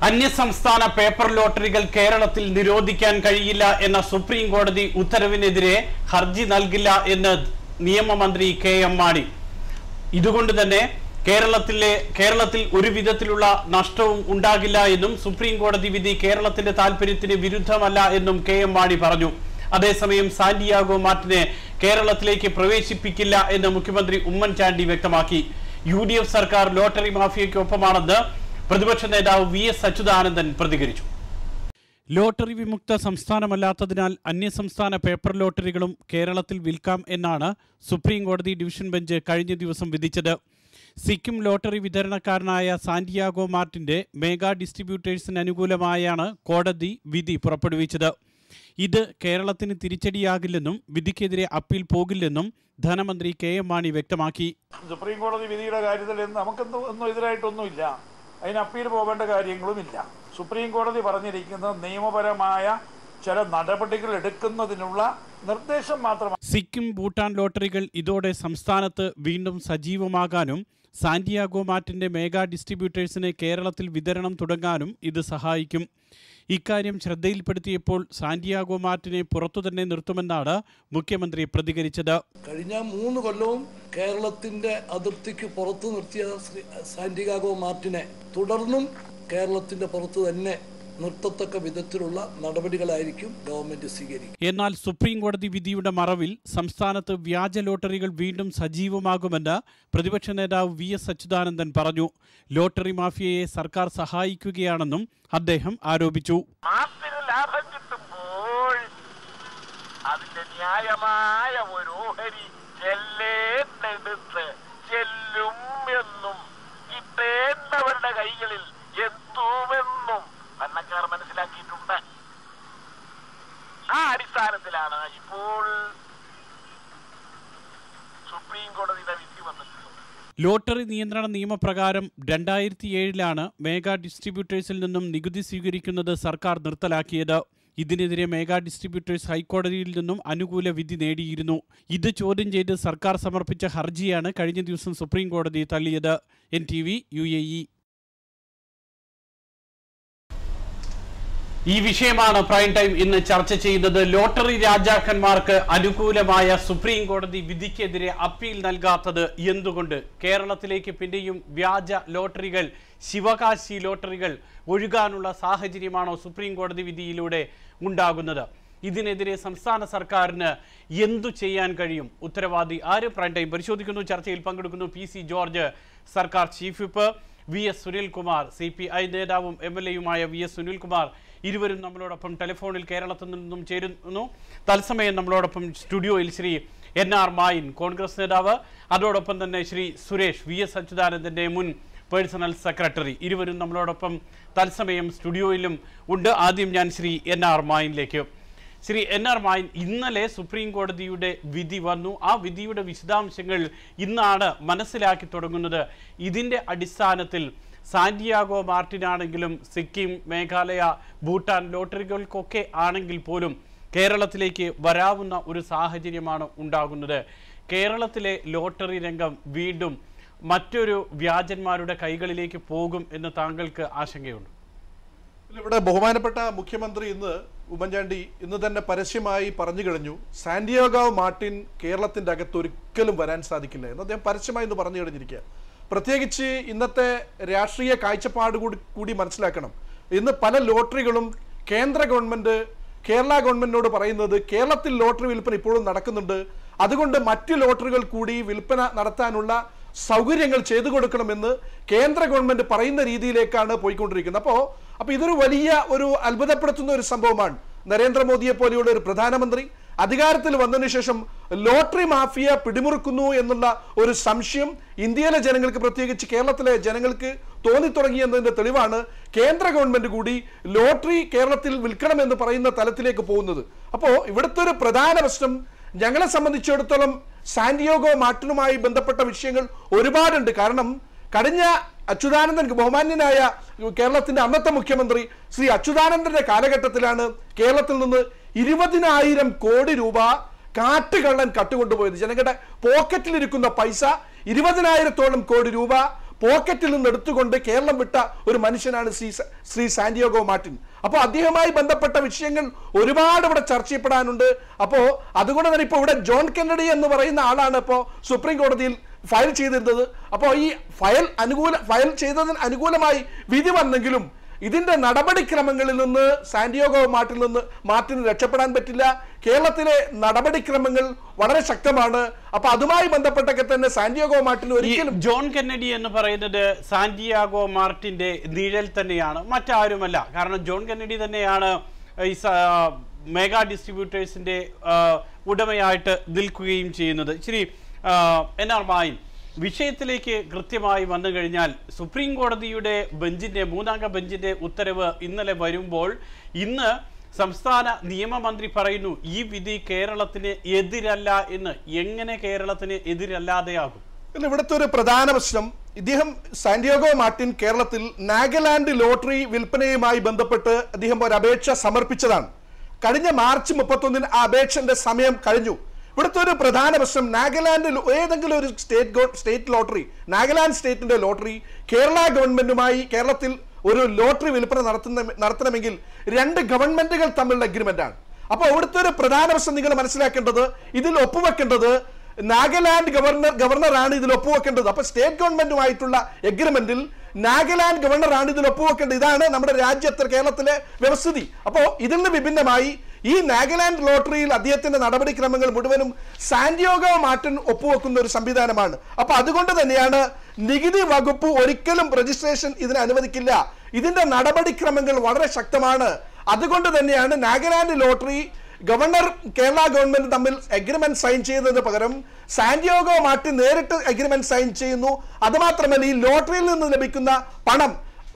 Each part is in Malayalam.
അന്യസംസ്ഥാന പേപ്പർ ലോട്ടറികൾ കേരളത്തിൽ നിരോധിക്കാൻ കഴിയില്ല എന്ന സുപ്രീം കോടതി ഉത്തരവിനെതിരെ ഹർജി നൽകില്ല എന്ന് നിയമമന്ത്രി കെ.എം. മാണി. ഇതുകൊണ്ട് തന്നെ കേരളത്തിൽ ഒരു വിധത്തിലുള്ള നഷ്ടവും ഉണ്ടാകില്ല എന്നും സുപ്രീം കോടതി വിധി കേരളത്തിന്റെ താൽപര്യത്തിന് വിരുദ്ധമല്ല എന്നും കെ.എം. മാണി പറഞ്ഞു. അതേസമയം സാന്റിയാഗോ മാർട്ടിനെ കേരളത്തിലേക്ക് പ്രവേശിപ്പിക്കില്ല എന്ന് മുഖ്യമന്ത്രി ഉമ്മൻചാണ്ടി വ്യക്തമാക്കി. UDF സർക്കാർ ലോട്ടറി മാഫിയയ്ക്കൊപ്പമാണെന്ന് പ്രതിപക്ഷ നേതാവ് VS അച്യുതാനന്ദൻ പ്രതികരിച്ചു. ലോട്ടറി വിമുക്ത സംസ്ഥാനമല്ലാത്തതിനാൽ അന്യസംസ്ഥാന പേപ്പർ ലോട്ടറികളും കേരളത്തിൽ വിൽക്കാം എന്നാണ് സുപ്രീം കോടതി ഡിവിഷൻ ബെഞ്ച് കഴിഞ്ഞ ദിവസം വിധിച്ചത്. സിക്കിം ലോട്ടറി വിതരണക്കാരനായ സാന്റിയാഗോ മാർട്ടിന്റെ മെഗാ ഡിസ്ട്രിബ്യൂട്ടേഴ്സിന് അനുകൂലമായാണ് കോടതി വിധി പുറപ്പെടുവിച്ചത്. ഇത് കേരളത്തിന് തിരിച്ചടിയാകില്ലെന്നും വിധിക്കെതിരെ അപ്പീൽ പോകില്ലെന്നും ധനമന്ത്രി കെ.എം. മാണി വ്യക്തമാക്കി. സുപ്രീം കോടതി വിധിയുടെ കാര്യത്തിൽ നമുക്കൊന്നും എതിരായിട്ടൊന്നുമില്ല, അതിന് അപ്പീൽ പോകേണ്ട കാര്യങ്ങളുമില്ല. സുപ്രീം കോടതി പറഞ്ഞിരിക്കുന്നത് നിയമപരമായ ചില നടപടികൾ എടുക്കുന്നതിനുള്ള നിർദ്ദേശം മാത്രമാണ്. സിക്കിം ഭൂട്ടാൻ ലോട്ടറികൾ ഇതോടെ സംസ്ഥാനത്ത് വീണ്ടും സജീവമാകാനും സാന്റിയാഗോ മാർട്ടിന്റെ മെഗാ ഡിസ്ട്രിബ്യൂട്ടേഴ്സിന് കേരളത്തിൽ വിതരണം തുടങ്ങാനും ഇത് സഹായിക്കും. ഇക്കാര്യം ശ്രദ്ധയിൽപ്പെടുത്തിയപ്പോൾ സാന്റിയാഗോ മാർട്ടിനെ പുറത്തുതന്നെ നിർത്തുമെന്നാണ് മുഖ്യമന്ത്രി പ്രതികരിച്ചത്. കഴിഞ്ഞ 3 കൊല്ലവും കേരളത്തിന്റെ അതിർത്തിക്ക് പുറത്തു നിർത്തിയ സാന്റിയാഗോ മാർട്ടിനെ തുടർന്നും കേരളത്തിന്റെ പുറത്ത് തന്നെ നിർത്തത്തക്ക വിധത്തിലുള്ള നടപടികളായിരിക്കും ഗവൺമെന്റ് സ്വീകരിക്കുക. എന്നാൽ സുപ്രീം കോടതി വിധിയുടെ മറവിൽ സംസ്ഥാനത്ത് വ്യാജ ലോട്ടറികൾ വീണ്ടും സജീവമാകുമെന്ന് പ്രതിപക്ഷ നേതാവ് VS അച്യുതാനന്ദൻ പറഞ്ഞു. ലോട്ടറി മാഫിയയെ സർക്കാർ സഹായിക്കുകയാണെന്നും അദ്ദേഹം ആരോപിച്ചു. ലാഭം കിട്ടുമ്പോൾ അതിന്റെ ന്യായമായ ഒരു ഓഹരി ചെല്ലും എന്നും കിട്ടേണ്ടവരുടെ കൈകളിൽ എത്തുമെന്നും ഭരണക്കാർ മനസ്സിലാക്കിയിട്ടുണ്ട്. ആ അടിസ്ഥാനത്തിലാണ് ഇപ്പോൾ സുപ്രീം കോടതിയുടെ വിധി വന്നിട്ടുള്ളത്. ലോട്ടറി നിയന്ത്രണ നിയമപ്രകാരം 2007 മെഗാ ഡിസ്ട്രിബ്യൂട്ടേഴ്സിൽ നിന്നും നികുതി സ്വീകരിക്കുന്നത് സർക്കാർ നിർത്തലാക്കിയത്. ഇതിനെതിരെ മെഗാ ഡിസ്ട്രിബ്യൂട്ടേഴ്സ് ഹൈക്കോടതിയിൽ നിന്നും അനുകൂല വിധി നേടിയിരുന്നു. ഇത് ചോദ്യം ചെയ്ത് സർക്കാർ സമർപ്പിച്ച ഹർജിയാണ് കഴിഞ്ഞ ദിവസം സുപ്രീം കോടതി തള്ളിയത്. NTV UAE. ഈ വിഷയമാണ് പ്രൈം ടൈം ഇന്ന് ചർച്ച ചെയ്യുന്നത്. ലോട്ടറി രാജാക്കന്മാർക്ക് അനുകൂലമായ സുപ്രീം കോടതി വിധിക്കെതിരെ അപ്പീൽ നൽകാത്തത് എന്തുകൊണ്ട്? കേരളത്തിലേക്ക് പിന്നെയും വ്യാജ ലോട്ടറികൾ, ശിവകാശി ലോട്ടറികൾ ഒഴുകാനുള്ള സാഹചര്യമാണോ സുപ്രീം കോടതി വിധിയിലൂടെ ഉണ്ടാകുന്നത്? ഇതിനെതിരെ സംസ്ഥാന സർക്കാരിന് എന്തു ചെയ്യാൻ കഴിയും? ഉത്തരവാദി ആര്? പ്രൈം ടൈം പരിശോധിക്കുന്നു. ചർച്ചയിൽ പങ്കെടുക്കുന്നു PC ജോർജ്, സർക്കാർ chief whip, VS Sunilkumar, CPI നേതാവും MLA-യുമായ VS സുനിൽകുമാർ. ഇരുവരും നമ്മളോടൊപ്പം ടെലിഫോണിൽ കേരളത്തിൽ നിന്നും ചേരുന്നു. തത്സമയം നമ്മളോടൊപ്പം സ്റ്റുഡിയോയിൽ ശ്രീ NR മായിൻ, കോൺഗ്രസ് നേതാവ്, അതോടൊപ്പം തന്നെ ശ്രീ സുരേഷ്, VS അച്യുതാനന്ദന്റെ മുൻ പേഴ്സണൽ സെക്രട്ടറി. ഇരുവരും നമ്മളോടൊപ്പം തത്സമയം സ്റ്റുഡിയോയിലും ഉണ്ട്. ആദ്യം ഞാൻ ശ്രീ NR മായിനിലേക്ക്. ശ്രീ NR മായിൻ, ഇന്നലെ സുപ്രീം കോടതിയുടെ വിധി വന്നു. ആ വിധിയുടെ വിശദാംശങ്ങൾ ഇന്നാണ് മനസ്സിലാക്കി തുടങ്ങുന്നത്. ഇതിൻ്റെ അടിസ്ഥാനത്തിൽ സാന്റിയാഗോ മാർട്ടിനാണെങ്കിലും സിക്കിം, മേഘാലയ, ഭൂട്ടാൻ ലോട്ടറികൾക്കൊക്കെ ആണെങ്കിൽ പോലും കേരളത്തിലേക്ക് വരാവുന്ന ഒരു സാഹചര്യമാണ് ഉണ്ടാകുന്നത്. കേരളത്തിലെ ലോട്ടറി രംഗം വീണ്ടും മറ്റൊരു വ്യാജന്മാരുടെ കൈകളിലേക്ക് പോകും എന്ന് താങ്കൾക്ക് ആശങ്കയുണ്ട്? ഇവിടെ ബഹുമാനപ്പെട്ട മുഖ്യമന്ത്രി ഉമ്മൻചാണ്ടി ഇന്ന് തന്നെ പരസ്യമായി പറഞ്ഞു കഴിഞ്ഞു, സാന്റിയാഗോ മാർട്ടിൻ കേരളത്തിന്റെ അകത്ത് ഒരിക്കലും വരാൻ സാധിക്കില്ല എന്ന് അദ്ദേഹം പരസ്യമായി ഇന്ന് പറഞ്ഞു കഴിഞ്ഞിരിക്കുക. പ്രത്യേകിച്ച് ഇന്നത്തെ രാഷ്ട്രീയ കാഴ്ചപ്പാട് കൂടി മനസ്സിലാക്കണം. ഇന്ന് പല ലോട്ടറികളും കേന്ദ്ര ഗവൺമെന്റ്, കേരള ഗവൺമെന്റിനോട് പറയുന്നത് കേരളത്തിൽ ലോട്ടറി വിൽപ്പന ഇപ്പോഴും നടക്കുന്നുണ്ട്, അതുകൊണ്ട് മറ്റു ലോട്ടറികൾ കൂടി വിൽപ്പന നടത്താനുള്ള സൗകര്യങ്ങൾ ചെയ്തു കൊടുക്കണമെന്ന് കേന്ദ്ര ഗവൺമെന്റ് പറയുന്ന രീതിയിലേക്കാണ് പോയിക്കൊണ്ടിരിക്കുന്നത്. അപ്പോൾ ഇതൊരു വലിയ ഒരു അത്ഭുതപ്പെടുത്തുന്ന ഒരു സംഭവമാണ്. നരേന്ദ്രമോദിയെ പോലെയുള്ള ഒരു പ്രധാനമന്ത്രി അധികാരത്തിൽ വന്നതിന് ശേഷം ലോട്ടറി മാഫിയ പിടിമുറുക്കുന്നു എന്നുള്ള ഒരു സംശയം ഇന്ത്യയിലെ ജനങ്ങൾക്ക്, പ്രത്യേകിച്ച് കേരളത്തിലെ ജനങ്ങൾക്ക് തോന്നിത്തുടങ്ങി എന്നതിന്റെ തെളിവാണ് കേന്ദ്ര ഗവൺമെന്റ് കൂടി ലോട്ടറി കേരളത്തിൽ വിൽക്കണമെന്ന് പറയുന്ന തലത്തിലേക്ക് പോകുന്നത്. അപ്പോൾ ഇവിടുത്തെ ഒരു പ്രധാന പ്രശ്നം ഞങ്ങളെ സംബന്ധിച്ചിടത്തോളം സാന്റിയാഗോ മാർട്ടിനുമായി ബന്ധപ്പെട്ട വിഷയങ്ങൾ ഒരുപാടുണ്ട്. കാരണം കഴിഞ്ഞ അച്യുതാനന്ദൻ, ബഹുമാന്യനായ കേരളത്തിന്റെ അന്നത്തെ മുഖ്യമന്ത്രി ശ്രീ അച്യുതാനന്ദന്റെ കാലഘട്ടത്തിലാണ് കേരളത്തിൽ നിന്ന് 20,000 കോടി രൂപ കാട്ടുകള്ളൻ കട്ടുകൊണ്ടുപോയത്. ജനങ്ങളുടെ പോക്കറ്റിലിരിക്കുന്ന പൈസ 20,000-ഓളം കോടി രൂപ പോക്കറ്റിൽ നിന്ന് എടുത്തുകൊണ്ട് കേരളം വിട്ട ഒരു മനുഷ്യനാണ് ശ്രീ സാന്റിയാഗോ മാർട്ടിൻ. അപ്പോൾ അദ്ദേഹവുമായി ബന്ധപ്പെട്ട വിഷയങ്ങൾ ഒരുപാട് ഇവിടെ ചർച്ച ചെയ്യപ്പെടാനുണ്ട്. അപ്പോൾ അതുകൊണ്ട് തന്നെ ഇപ്പോൾ ഇവിടെ ജോൺ കെന്നഡി എന്ന് പറയുന്ന ആളാണ് ഇപ്പോൾ സുപ്രീം കോടതിയിൽ ഫയൽ ചെയ്തിരുന്നത്. അപ്പോൾ ഈ ഫയൽ ചെയ്തതിന് അനുകൂലമായി വിധി വന്നെങ്കിലും ഇതിന്റെ നടപടിക്രമങ്ങളിൽ നിന്ന് സാന്റിയാഗോ മാർട്ടിന് രക്ഷപ്പെടാൻ പറ്റില്ല. കേരളത്തിലെ നടപടിക്രമങ്ങൾ വളരെ ശക്തമാണ്. അപ്പൊ അതുമായി ബന്ധപ്പെട്ടൊക്കെ തന്നെ സാന്റിയാഗോ മാർട്ടിൻ ഒരിക്കലും ജോൺ കെന്നഡി എന്ന് പറയുന്നത് സാന്റിയാഗോ മാർട്ടിന്റെ നിഴൽ തന്നെയാണ്, മറ്റാരുമല്ല. കാരണം ജോൺ കെന്നഡി തന്നെയാണ് ഈ മെഗാ ഡിസ്ട്രിബ്യൂട്ടേഴ്സിന്റെ ഉടമയായിട്ട് നിൽക്കുകയും ചെയ്യുന്നത്. ശരി, എൻ.ആർ. മാഹിൻ, വിഷയത്തിലേക്ക് കൃത്യമായി വന്നു കഴിഞ്ഞാൽ സുപ്രീം കോടതിയുടെ മൂന്നംഗ ബെഞ്ചിന്റെ ഉത്തരവ് ഇന്നലെ വരുമ്പോൾ ഇന്ന് സംസ്ഥാന നിയമമന്ത്രി പറയുന്നു ഈ വിധി കേരളത്തിന് എതിരല്ല എന്ന്. എങ്ങനെ കേരളത്തിന് എതിരല്ലാതെയാകും? ഇവിടുത്തെ ഒരു പ്രധാന പ്രശ്നം, ഇദ്ദേഹം സാന്റിയാഗോ മാർട്ടിൻ കേരളത്തിൽ നാഗാലാൻഡ് ലോട്ടറി വിൽപ്പനയുമായി ബന്ധപ്പെട്ട് അദ്ദേഹം ഒരു അപേക്ഷ സമർപ്പിച്ചതാണ്. കഴിഞ്ഞ മാർച്ച് 31 ആ അപേക്ഷന്റെ സമയം കഴിഞ്ഞു. ഇവിടുത്തെ ഒരു പ്രധാന പ്രശ്നം, നാഗാലാൻഡ് ഏതെങ്കിലും ഒരു സ്റ്റേറ്റ് ലോട്ടറി, നാഗാലാൻഡ് സ്റ്റേറ്റിന്റെ ലോട്ടറി കേരള ഗവൺമെന്റുമായി കേരളത്തിൽ ഒരു ലോട്ടറി വിൽപ്പന നടത്തണമെങ്കിൽ 2 ഗവൺമെന്റുകൾ തമ്മിലുള്ള അഗ്രിമെന്റാണ്. അപ്പോൾ ഇവിടുത്തെ ഒരു പ്രധാന പ്രശ്നം നിങ്ങൾ മനസ്സിലാക്കേണ്ടത്, ഇതിൽ ഒപ്പുവെക്കേണ്ടത് നാഗാലാൻഡ് ഗവർണറാണ് ഇതിൽ ഒപ്പുവെക്കേണ്ടത്. അപ്പൊ സ്റ്റേറ്റ് ഗവൺമെന്റുമായിട്ടുള്ള എഗ്രിമെന്റിൽ നാഗാലാൻഡ് ഗവർണറാണ് ഇതിൽ ഒപ്പുവെക്കേണ്ടത്. ഇതാണ് നമ്മുടെ രാജ്യത്തെ കേരളത്തിലെ വ്യവസ്ഥിതി. അപ്പോൾ ഇതിൽ നിന്ന് വിഭിന്നമായി ഈ നാഗാലാൻഡ് ലോട്ടറിയിൽ അദ്ദേഹത്തിന്റെ നടപടിക്രമങ്ങൾ മുഴുവനും സാന്റിയാഗോ മാർട്ടിൻ ഒപ്പുവെക്കുന്ന ഒരു സംവിധാനമാണ്. അപ്പൊ അതുകൊണ്ട് തന്നെയാണ് നികുതി വകുപ്പ് ഒരിക്കലും രജിസ്ട്രേഷൻ ഇതിന് അനുവദിക്കില്ല. ഇതിന്റെ നടപടിക്രമങ്ങൾ വളരെ ശക്തമാണ്. അതുകൊണ്ട് തന്നെയാണ് Nagaland lottery governor Kerala government തമ്മിൽ അഗ്രിമെന്റ് സൈൻ ചെയ്യുന്നതിന് പകരം സാന്റിയാഗോ മാർട്ടിൻ നേരിട്ട് അഗ്രിമെന്റ് സൈൻ ചെയ്യുന്നു. അതുമാത്രമല്ല, ഈ ലോട്ടറിയിൽ നിന്ന് ലഭിക്കുന്ന പണം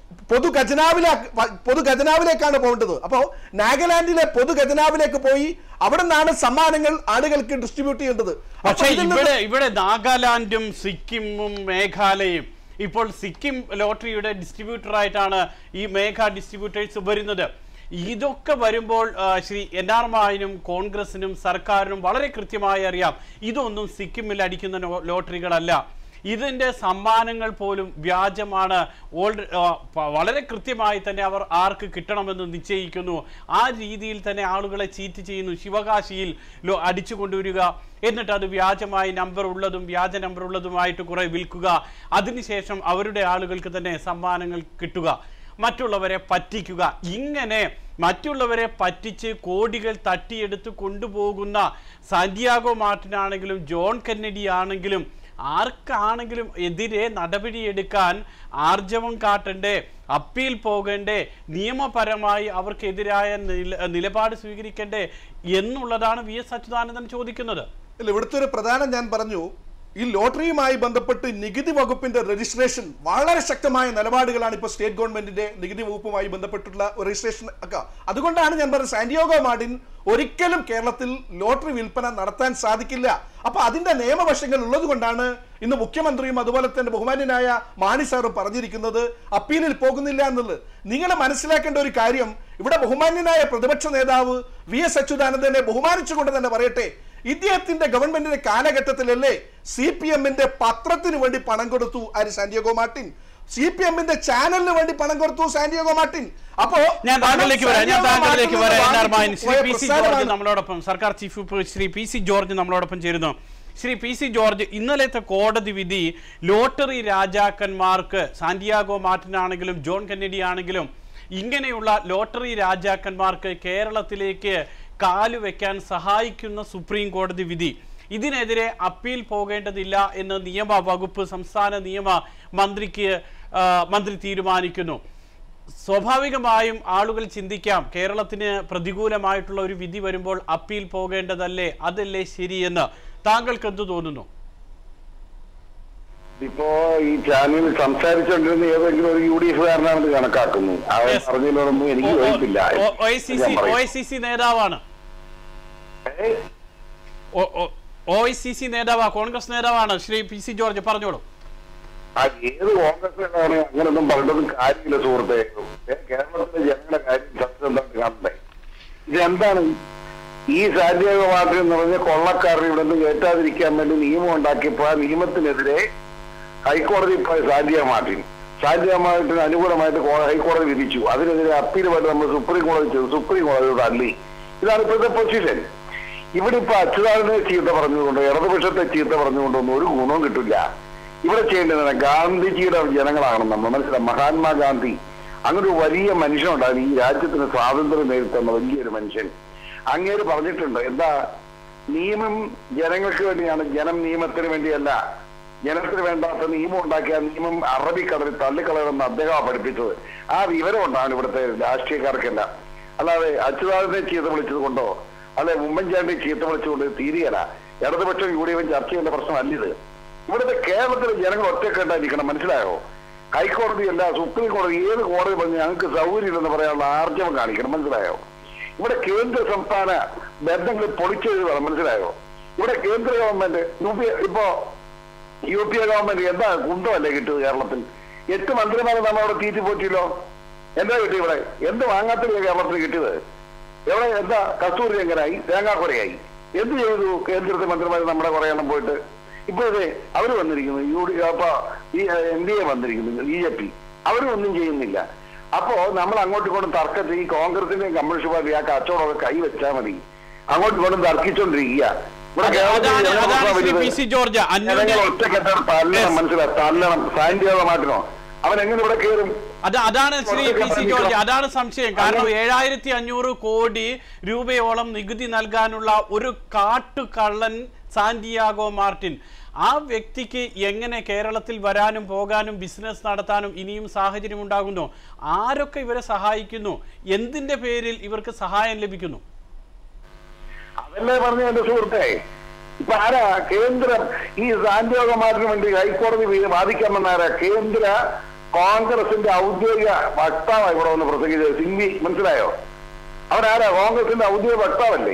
പൊതുഖജനാവിലേക്കാണ് പോകേണ്ടത്. അപ്പോൾ നാഗാലാൻഡിലെ പൊതുഖജനാവിലേക്ക് പോയി അവിടെ നിന്നാണ് സമ്മാനങ്ങൾ ആളുകൾക്ക് ഡിസ്ട്രിബ്യൂട്ട് ചെയ്യേണ്ടത്. പക്ഷേ ഇവിടെ നാഗാലാൻഡും സിക്കിമും മേഘാലയയും, ഇപ്പോൾ സിക്കിം ലോട്ടറിയുടെ ഡിസ്ട്രിബ്യൂട്ടറായിട്ടാണ് ഈ മേഘ ഡിസ്ട്രിബ്യൂട്ടേഴ്സ് വരുന്നത്. ഇതൊക്കെ വരുമ്പോൾ ശ്രീ എൻ.ആർ. മാഹിനും കോൺഗ്രസിനും സർക്കാരിനും വളരെ കൃത്യമായി അറിയാം ഇതൊന്നും സിക്കിമിൽ അടിക്കുന്ന ലോട്ടറികളല്ല. ഇതിന്റെ സമ്മാനങ്ങൾ പോലും വ്യാജമാണ്. വളരെ കൃത്യമായി തന്നെ അവർ ആർക്ക് കിട്ടണമെന്ന് നിശ്ചയിക്കുന്നു. ആ രീതിയിൽ തന്നെ ആളുകളെ ചീറ്റ് ചെയ്യുന്നു. ശിവകാശിയിൽ അടിച്ചു കൊണ്ടുവരിക, എന്നിട്ട് അത് വ്യാജമായി വ്യാജ നമ്പർ ഉള്ളതുമായിട്ട് കുറെ വിൽക്കുക, അതിനുശേഷം അവരുടെ ആളുകൾക്ക് തന്നെ സമ്മാനങ്ങൾ കിട്ടുക, മറ്റുള്ളവരെ പറ്റിക്കുക. ഇങ്ങനെ മറ്റുള്ളവരെ പറ്റിച്ച് കോടികൾ തട്ടിയെടുത്ത് കൊണ്ടുപോകുന്ന സാന്റിയാഗോ മാർട്ടിനാണെങ്കിലും ജോൺ കെന്നഡി ആണെങ്കിലും ആർക്കാണെങ്കിലും എതിരെ നടപടിയെടുക്കാൻ ആർജവം കാട്ടണ്ടേ, അപ്പീൽ പോകണ്ടേ, നിയമപരമായി അവർക്കെതിരായ നിലപാട് സ്വീകരിക്കണ്ടേ എന്നുള്ളതാണ് വി.എസ്. അച്യുതാനന്ദൻ ചോദിക്കുന്നത്. ഇവിടുത്തെ ഒരു പ്രധാനം ഞാൻ പറഞ്ഞു, ഈ ലോട്ടറിയുമായി ബന്ധപ്പെട്ട് നികുതി വകുപ്പിന്റെ രജിസ്ട്രേഷൻ വളരെ ശക്തമായ നിലപാടുകളാണ് ഇപ്പോൾ സ്റ്റേറ്റ് ഗവൺമെന്റിന്റെ നികുതി വകുപ്പുമായി ബന്ധപ്പെട്ടുള്ള രജിസ്ട്രേഷൻ ഒക്കെ. അതുകൊണ്ടാണ് ഞാൻ പറഞ്ഞത് സാന്റിയാഗോ മാർട്ടിൻ ഒരിക്കലും കേരളത്തിൽ ലോട്ടറി വിൽപ്പന നടത്താൻ സാധിക്കില്ല. അപ്പൊ അതിന്റെ നിയമവശങ്ങൾ ഉള്ളത് കൊണ്ടാണ് ഇന്ന് മുഖ്യമന്ത്രിയും അതുപോലെ തന്നെ ബഹുമാന്യനായ മാണി സാറും പറഞ്ഞിരിക്കുന്നത് അപ്പീലിൽ പോകുന്നില്ല എന്നുള്ളത്. നിങ്ങൾ മനസ്സിലാക്കേണ്ട ഒരു കാര്യം, ഇവിടെ ബഹുമാന്യനായ പ്രതിപക്ഷ നേതാവ് വി.എസ്. അച്യുതാനന്ദനെ ബഹുമാനിച്ചുകൊണ്ട് തന്നെ പറയട്ടെ, ഇദ്ദേഹത്തിന്റെ ഗവൺമെന്റിന്റെ കാലഘട്ടത്തിലല്ലേ CPM-ന്റെ പത്രത്തിന് വേണ്ടി പണം കൊടുത്തു സാന്റിയാഗോ മാർട്ടിൻ, CPM-ന്റെ ചാനലിന് വേണ്ടി പണം കൊടുത്തു സാന്റിയാഗോ മാർട്ടിൻ. അപ്പോ നമ്മളോടൊപ്പം സർക്കാർ chief whip Shri PC George നമ്മളോടൊപ്പം ചേരുന്നു. ശ്രീ PC ജോർജ്, ഇന്നലത്തെ കോടതി വിധി ലോട്ടറി രാജാക്കന്മാർക്ക് സാന്റിയാഗോ മാർട്ടിനാണെങ്കിലും ജോൺ കെന്നഡി ആണെങ്കിലും ഇങ്ങനെയുള്ള ലോട്ടറി രാജാക്കന്മാർക്ക് കേരളത്തിലേക്ക് കാലുവെക്കാൻ സഹായിക്കുന്ന സുപ്രീം കോടതി വിധി, ഇതിനെതിരെ അപ്പീൽ പോകേണ്ടതില്ല എന്ന് നിയമ വകുപ്പ് സംസ്ഥാന നിയമ മന്ത്രി തീരുമാനിക്കുന്നു. സ്വാഭാവികമായും ആളുകൾ ചിന്തിക്കാം, കേരളത്തിന് പ്രതികൂലമായിട്ടുള്ള ഒരു വിധി വരുമ്പോൾ അപ്പീൽ പോകേണ്ടതല്ലേ, അതല്ലേ ശരിയെന്ന്. താങ്കൾക്ക് എന്ത് തോന്നുന്നു? ഇപ്പോ ഈ ചാനലിൽ സംസാരിച്ചുകൊണ്ടിരുന്ന ഏതെങ്കിലും ഒരു UDF-കാരനാണെന്ന് കണക്കാക്കുന്നു. അവർ പറഞ്ഞതിനോടൊന്നും എനിക്ക് യോജിപ്പില്ല. OICC നേതാവാണ്, OICC നേതാവാ, കോൺഗ്രസ് നേതാവാണ് ശ്രീ PC ജോർജ്, പറഞ്ഞോളൂ. ഏത് കോൺഗ്രസ് നേതാവാണ് അങ്ങനൊന്നും പറഞ്ഞതും കാര്യമില്ല സുഹൃത്തെ. കേരളത്തിലെ ജനങ്ങളുടെ കാര്യം സത്യസന്ധമായിട്ട് കാണണ്ടേ? ഇതെന്താണ് ഈ സാന്റിയാഗോ മാർട്ടിൻ എന്ന് പറഞ്ഞ കൊള്ളക്കാരനെ ഇവിടെ നിന്ന് കയറ്റാതിരിക്കാൻ വേണ്ടി നിയമം ഉണ്ടാക്കിയപ്പോൾ ആ നിയമത്തിനെതിരെ ഹൈക്കോടതി സാൻഡിയ മാർട്ടിൻ അനുകൂലമായിട്ട് ഹൈക്കോടതി വിധിച്ചു. അതിനെതിരെ അപ്പീലുമായിട്ട് നമ്മൾ സുപ്രീം കോടതി ചെയ്തു. സുപ്രീം കോടതിയോട് അല്ലി. ഇതാണ് ഇപ്പോഴത്തെ പൊസിഷൻ. ഇവിടെ ഇപ്പൊ അച്യുതാനന്ദനെ ചീത്ത പറഞ്ഞുകൊണ്ട് ഇടതുപക്ഷത്തെ ചീത്ത പറഞ്ഞുകൊണ്ടൊന്നും ഒരു ഗുണവും കിട്ടില്ല. ഇവിടെ ചെയ്യേണ്ടത് ഗാന്ധിജിയുടെ ജനങ്ങളാണ് നമ്മൾ. മനസ്സിലായി, മഹാത്മാഗാന്ധി അങ്ങനെ ഒരു വലിയ മനുഷ്യനുണ്ടായിരുന്നു. ഈ രാജ്യത്തിന് സ്വാതന്ത്ര്യം നേരിട്ടുന്ന വലിയൊരു മനുഷ്യൻ. അങ്ങേര് പറഞ്ഞിട്ടുണ്ട്, എന്താ, നിയമം ജനങ്ങൾക്ക് വേണ്ടിയാണ്, ജനം നിയമത്തിന് വേണ്ടിയല്ല. ജനത്തിന് വേണ്ടാത്ത നിയമം ഉണ്ടാക്കിയ നിയമം അറബിക്കടലിൽ തള്ളിക്കളയണമെന്ന് അദ്ദേഹമാണ് പഠിപ്പിച്ചത്. ആ വിവരം ഉണ്ടാണ് ഇവിടുത്തെ രാഷ്ട്രീയക്കാർക്കെല്ലാം. അല്ലാതെ അച്യുതാനന്ദനെ ചീത്ത വിളിച്ചത് കൊണ്ടോ അല്ലെ ഉമ്മൻചാണ്ടി ചീത്ത വിളിച്ചുകൊണ്ട് തീരെയല്ല. ഇടതുപക്ഷം യുഡിഎഫും ചർച്ച ചെയ്യേണ്ട പ്രശ്നമല്ലിത്. ഇവിടുത്തെ കേരളത്തിലെ ജനങ്ങൾ ഒറ്റക്കെട്ടായിരിക്കണം. മനസ്സിലായോ? ഹൈക്കോടതിയല്ല, സുപ്രീം കോടതി, ഏത് കോടതി പറഞ്ഞ് ഞങ്ങൾക്ക് സൗകര്യമില്ലെന്ന് പറയാനുള്ള ആർജവം കാണിക്കണം. മനസ്സിലായോ? ഇവിടെ കേന്ദ്ര സംസ്ഥാന ബന്ധങ്ങൾ പൊളിച്ചെഴുതണം. മനസ്സിലായോ? ഇവിടെ കേന്ദ്ര ഗവൺമെന്റ് ഇപ്പോ യു പി എ ഗവൺമെന്റ് എന്താ കുന്തമല്ലേ കിട്ടിയത് കേരളത്തിൽ? 8 മന്ത്രിമാരെ നമ്മളവിടെ തീറ്റി പോറ്റിയല്ലോ. എന്താ കിട്ടി ഇവിടെ? എന്ത് വാങ്ങാത്തില്ല കേരളത്തിൽ കിട്ടിയത്? എവിടെ എന്താ കസ്തൂരി എങ്ങനായി, തേങ്ങാക്കൊരയായി? എന്ത് ചെയ്തു കേന്ദ്രത്തെ മന്ത്രിമാർ നമ്മുടെ കുറയണം പോയിട്ട്? ഇപ്പോഴത്തെ അവര് വന്നിരിക്കുന്നു, ഈ NDA വന്നിരിക്കുന്നു, BJP, അവരും ഒന്നും ചെയ്യുന്നില്ല. അപ്പോ നമ്മൾ അങ്ങോട്ടും ഇങ്ങോട്ടും തർക്കത്തിൽ ഈ കോൺഗ്രസിന്റെയും കമ്മ്യൂണിസ്റ്റ് പാർട്ടി ആ കച്ചവടമൊക്കെ കൈവച്ചാൽ മതി. അങ്ങോട്ടും ഇങ്ങോട്ടും തർക്കിച്ചോണ്ടിരിക്കുക. മനസ്സിലായി, തല്ലണം. സാൻഡിയാഗോ മാർട്ടിനോ അവൻ എങ്ങനെ ഇവിടെ കയറും? അതാണ് ശ്രീ PC ജോർജ്, അതാണ് സംശയം. കാരണം 7500 കോടി രൂപയോളം നികുതി നൽകാനുള്ള ഒരു കാട്ടുകള്ളൻ സാന്റിയാഗോ മാർട്ടിൻ, ആ വ്യക്തിക്ക് എങ്ങനെ കേരളത്തിൽ വരാനും പോകാനും ബിസിനസ് നടത്താനും ഇനിയും സാഹചര്യം ഉണ്ടാകുന്നു? ആരൊക്കെ ഇവരെ സഹായിക്കുന്നു? എന്തിന്റെ പേരിൽ ഇവർക്ക് സഹായം ലഭിക്കുന്നു? അതല്ലേ പറഞ്ഞു എന്റെ സുഹൃത്തെ. ഇപ്പൊ ആരാ കേന്ദ്രം ഈ സാന്റിയാഗോ മാർട്ടിന് വേണ്ടി ഹൈക്കോടതി വാദിക്കാൻ വന്നാരാ? കേന്ദ്ര കോൺഗ്രസിന്റെ ഔദ്യോഗിക വക്താവാണ് ഇവിടെ വന്ന് പ്രസംഗിച്ചത്, സിംഗ്വി. മനസ്സിലായോ? അവരാരാ? കോൺഗ്രസിന്റെ ഔദ്യോഗിക വക്താവല്ലേ?